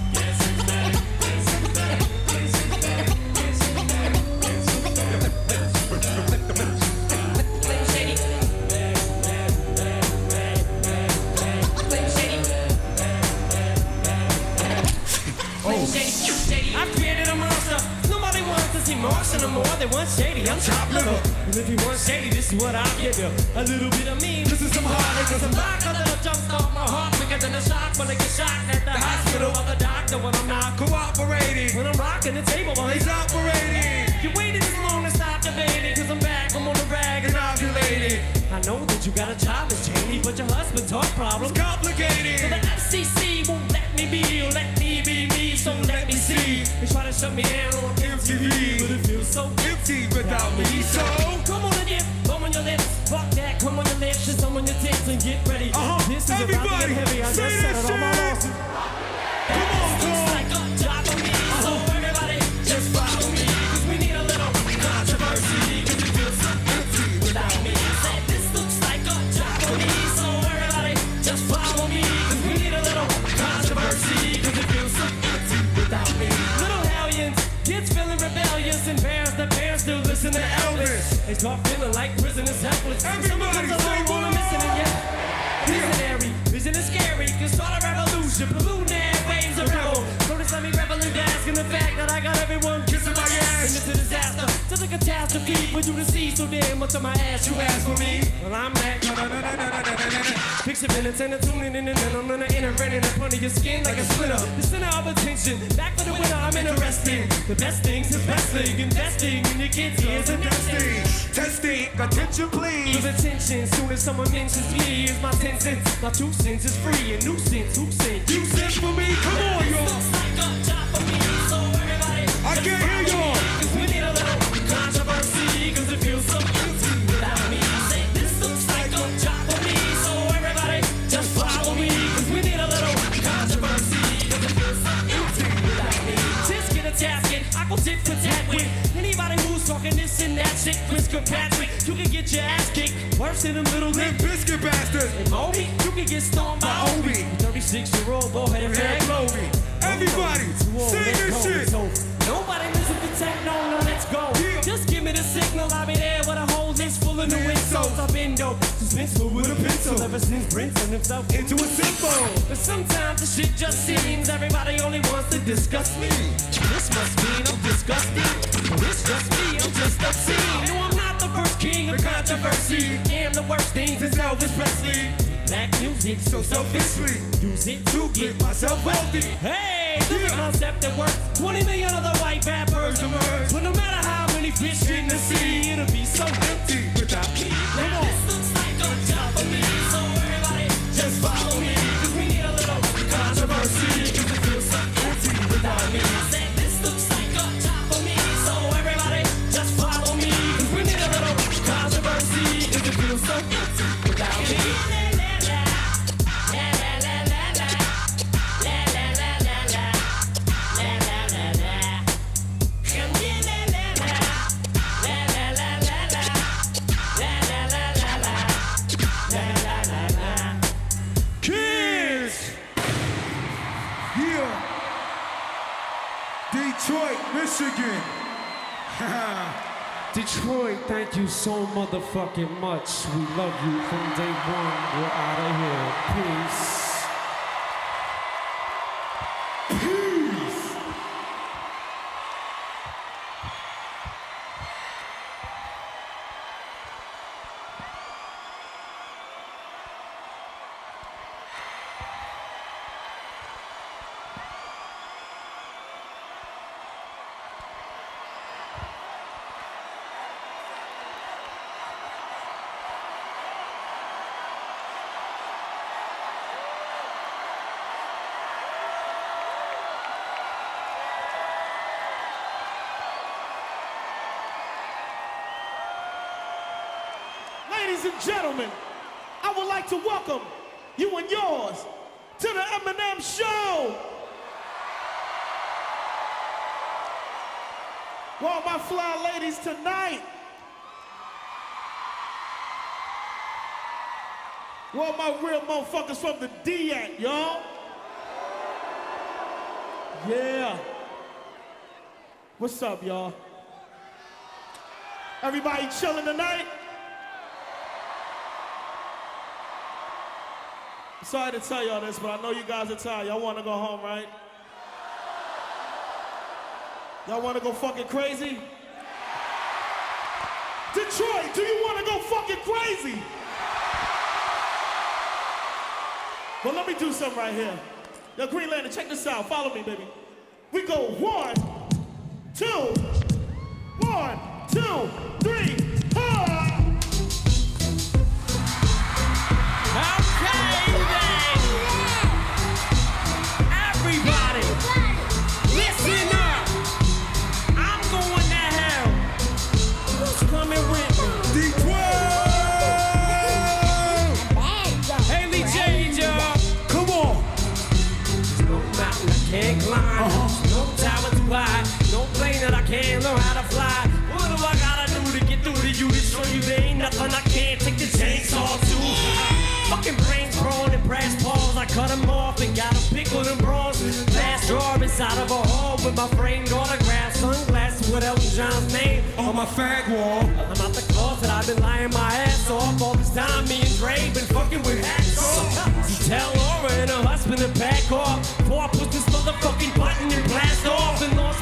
Speaker 2: I created a monster. Nobody wants to see Martian no more. They want shady. I'm chopped liver. And if you want shady, this is what I'll give you. A little bit of me. This is some heartache and some vodka that'll jumpstart my heart quicker than a shock when I get shocked at the hospital or the doctor when I'm not
Speaker 10: Cooperating.
Speaker 2: when I'm rocking the table while he's
Speaker 10: He's operating.
Speaker 2: You waited this long to stop debating, cause I'm back, I'm on the rag and ovulating. I know that you got a job as Cheney, but your husband's heart problems
Speaker 10: It's complicated.
Speaker 2: so the F C C won't let me be, or let me be me, so let me see. They try to shut me down on M T V, but it feels so
Speaker 10: Empty without me. So,
Speaker 2: come on and dip, come on your lips, fuck that, come on your lips, and some on your tits, and get ready.
Speaker 10: Uh-huh.
Speaker 2: This is about to
Speaker 10: Everybody,
Speaker 2: get heavy, I
Speaker 10: say
Speaker 2: just said
Speaker 10: this
Speaker 2: it on my
Speaker 10: shit.
Speaker 2: loss.
Speaker 10: come on,
Speaker 2: Looks
Speaker 10: Tom.
Speaker 2: like a job for me, so everybody just follow me, cause we need a little controversy, cause it feels so empty without me. Said this looks like a job for me, so everybody just follow me, cause we need a little controversy, cause it feels so empty without me. Little hellions, kids feeling rebellious, and parents, the parents still listen to Elvis. They start feeling like prisoners helpless. Someone comes along, wanna missing it yet. Visionary, vision is scary, can start a revolution, polluting airwaves of rebel. So this let me revel
Speaker 9: the fact that I got everyone kissing my ass. And it's a disaster, such a catastrophe for you to see so damn much of my ass. You ask for me, well I'm that. Picture minutes and a tuning in and then I'm gonna intervene in front of your skin like a splinter. The center of attention, back for the winner, I'm interested. The best thing's the best thing, investing in your kids' ears and testing.
Speaker 10: Testing, attention please.
Speaker 9: With attention, soon as someone mentions me, is my ten cents. My two cents is free and nuisance. Who sent?
Speaker 10: You sent for me, come on y'all. I can't hear y'all.
Speaker 9: We need a little controversy, cause it feels so empty without me. This looks like a job for me, so everybody just follow me. Cause we need a little controversy, cause it feels so empty without me. Just get a tasket, I go tit for tat with anybody who's talking this and that shit. Chris Kirkpatrick, you can get your ass kicked. Worse in the middle
Speaker 10: Limp Bizkit bastard.
Speaker 9: And Moby, you can get stoned by Obi. thirty-six year old bullheaded fag Moby.
Speaker 10: Everybody, sing this shit.
Speaker 9: So, nobody listen to techno, no, let's go. Yeah. Just give me the signal, I'll be there with a whole list full of new insults. I've been dope, suspenseful with a pencil. Ever since Brent turned himself into a symbol. But sometimes the shit just seems everybody only wants to discuss me. This must mean I'm disgusting. This just me, I'm just obscene. No, I'm not the first king of controversy. Am the worst things is Elvis Presley. Black music, so selfishly use it to get myself wealthy. Hey, this is a concept that works. twenty million other white bad birds emerge. But no matter how many fish in the sea, it'll be so empty without me. Now this looks like a job for me, so everybody just follow me. Cause we need a little controversy, cause it feels so empty without me. I said this looks like a job for me, so everybody just follow me. Cause we need a little controversy, cause it feels so empty without me.
Speaker 10: Detroit, Michigan.
Speaker 9: Detroit, thank you so motherfucking much. We love you from day one. We're out of here. Peace.
Speaker 10: Peace.
Speaker 7: Ladies and gentlemen, I would like to welcome you and yours to the Eminem Show. Where all my fly ladies tonight? Where all my real motherfuckers from the D at, y'all? Yeah. What's up, y'all? Everybody chilling tonight? Sorry to tell y'all this, but I know you guys are tired. Y'all want to go home, right? Y'all want to go fucking crazy? Detroit, do you want to go fucking crazy? Well, let me do something right here. Yo, Green Lantern, check this out. Follow me, baby. We go one, two, one, two, three, four.
Speaker 9: Okay, then. Everybody, listen up. I'm going to hell. Who's coming with me?
Speaker 10: Detroit!
Speaker 9: Haley J, y'all.
Speaker 10: Come on.
Speaker 9: No mountain I can't climb.
Speaker 10: Uh-huh.
Speaker 9: No tower too high. No plane that I can't learn how to fly. What do I gotta do to get through to you to show you there ain't nothing I can't take the chainsaw to? Fucking brains grown and brass balls. I cut them off and got them pickled and bronze. Glass jar inside of a hall with my framed autograph. Sunglasses with Elton John's name
Speaker 10: On my fag wall.
Speaker 9: I'm out the closet, I've been lying my ass off. All this time me and Dre been fucking with hats off. Tell Laura and her husband to back off before I put this motherfucking button and blast off. And Lord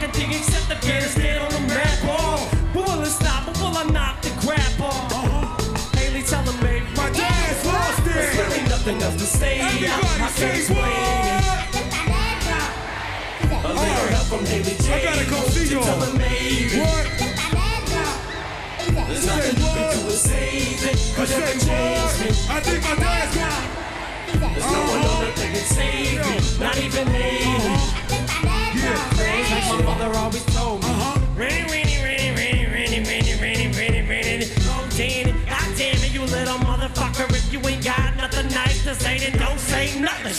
Speaker 2: anything except Afghanistan on the map. Oh, but will it stop? Or will I knock the crap off? Uh-huh. Haley, tell him, baby.
Speaker 10: My dad's lost it.
Speaker 2: There's really nothing else to say.
Speaker 10: Everybody
Speaker 2: I, I can't
Speaker 10: say
Speaker 2: explain it. A little help from Haley J.
Speaker 10: I gotta go see you.
Speaker 2: Tell him, maybe.
Speaker 10: What?
Speaker 2: There's nothing you can do to save it. Could never change me.
Speaker 10: I think my dad's gone.
Speaker 2: There's no one on earth that can save me. Not even Haley.
Speaker 10: Yeah.
Speaker 2: Like my mother always told me. Ready, ready, ready, ready, ready, ready, ready, ready, ready. Oh, damn it. God damn it, you little motherfucker. If you ain't got nothing nice to say, then don't say nothing.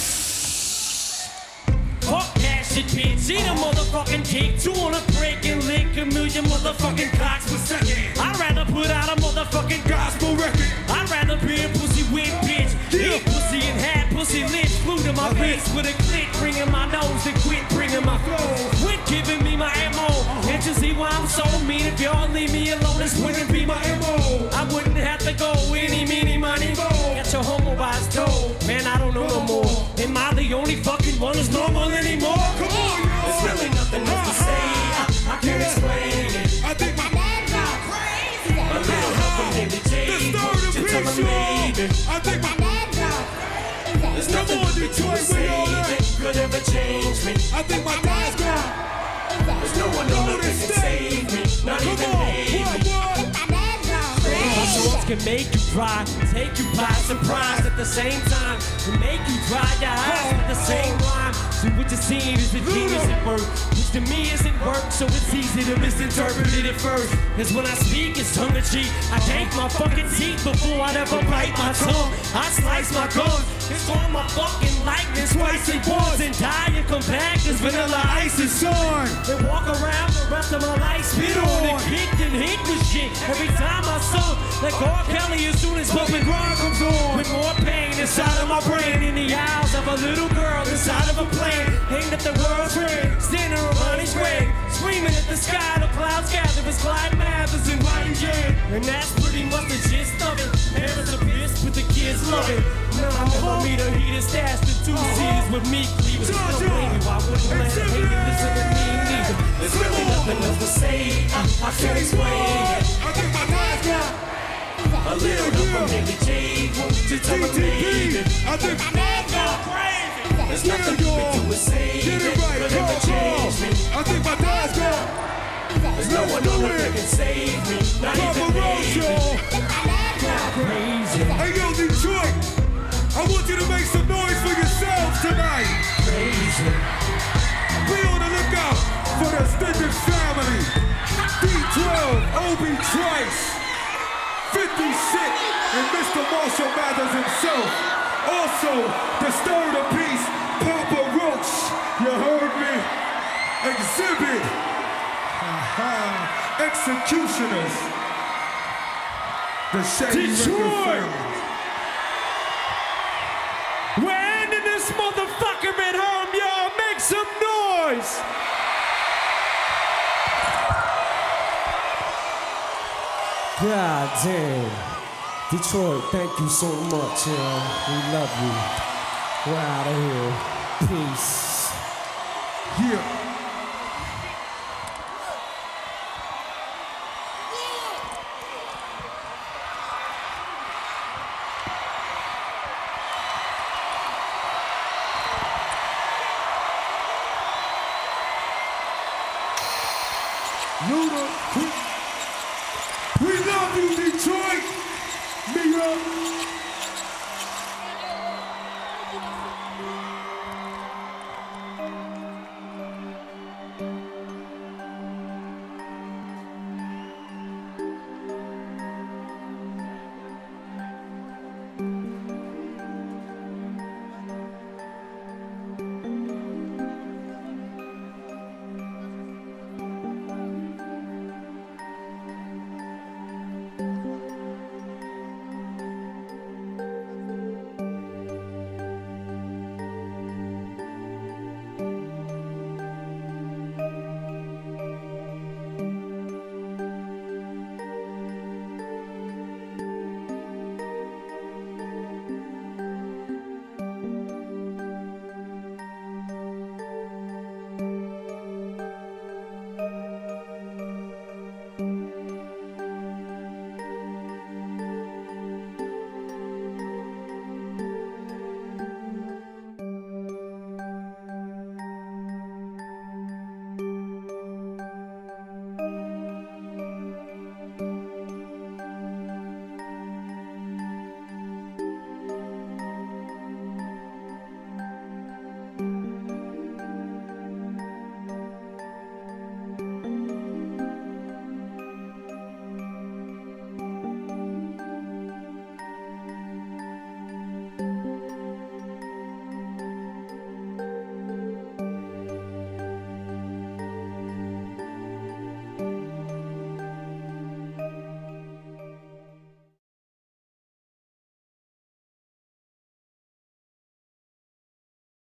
Speaker 2: Fuck that shit, bitch. Eat a motherfucking dick. Two on a break and lick a million motherfucking cocks per second. I'd rather put out a motherfucking gospel record. I'd rather be a pussy whip, bitch. Eat pussy and have pussy lips. Glued to my face with a click. Bringing my nose and quit bringing my flow. Quit giving me my M O. Can't you see why I'm so mean? If y'all leave me alone, this wouldn't be my M O. I wouldn't have to go any, meeny, money, mo. Got your homo eyes told. Man, I don't know no more. Am I the only fucking one who's normal anymore? Come on, yo. There's really nothing else to say. I, I can't explain it.
Speaker 10: I think my dad's gone crazy.
Speaker 2: A little help from Haley J.
Speaker 10: The third of peace, I think my dad's gone crazy.
Speaker 2: There's nothing you can do to save it. Could ever change me.
Speaker 10: I think my dad's gone.
Speaker 2: There's no one on earth that can save me. Not even Haley. Songs can make you cry, take you by surprise at the same time, and make you dry your eyes with the same rhyme. So what you're seeing is a genius at work, which to me isn't work, so it's easy to misinterpret it at first. Cause when I speak, it's tongue in cheek. I yank my fucking teeth before I'd ever bite my tongue. I slice my gums, it's on my fucking likeness, spicy boards, and die and compact as vanilla ice is on. And walk around the rest of my life, spit on and kicked and hit with shit every time I saw. Like R. Kelly as soon as bumping grind comes on. With more pain inside of my brain in the eyes of a little girl inside of a plane. Aimed at the world's rain, standing around his grave, screaming at the sky. The clouds gather as Clyde Mathers and Rodney Jane. And that's pretty much the gist of it. Parents are pissed, but the kids love it. No, I never meet a heater stashed in two seats with me cleavers. Don't blame you, I wouldn't let her hate it. Listen to me neither. There's really nothing else to say. I, I can't explain it.
Speaker 10: I think my dad's gone.
Speaker 2: A little help from Haley J. Won't you tell me, baby?
Speaker 10: I think my dad's gone crazy.
Speaker 2: There's nothing you can do to save
Speaker 10: Get it
Speaker 2: it.
Speaker 10: right,
Speaker 2: Could never change me.
Speaker 10: I think my dad's gone.
Speaker 2: There's no one on earth that can save me. Not even Haley. Crazy.
Speaker 10: Hey yo, Detroit, I want you to make some noise for yourselves tonight.
Speaker 2: Crazy.
Speaker 10: Be on the lookout for the extended family. D twelve, Obi Trice, fifty Cent, and Mister Marshall Mathers himself. Also, the third of peace, Papa Roach. You heard me? Exhibit. Aha. Executioners. The Shady
Speaker 7: Detroit! We're ending this motherfucker at home, y'all. Make some noise! God damn. Detroit, thank you so much, yo. We love you. We're out of here. Peace.
Speaker 10: Yeah.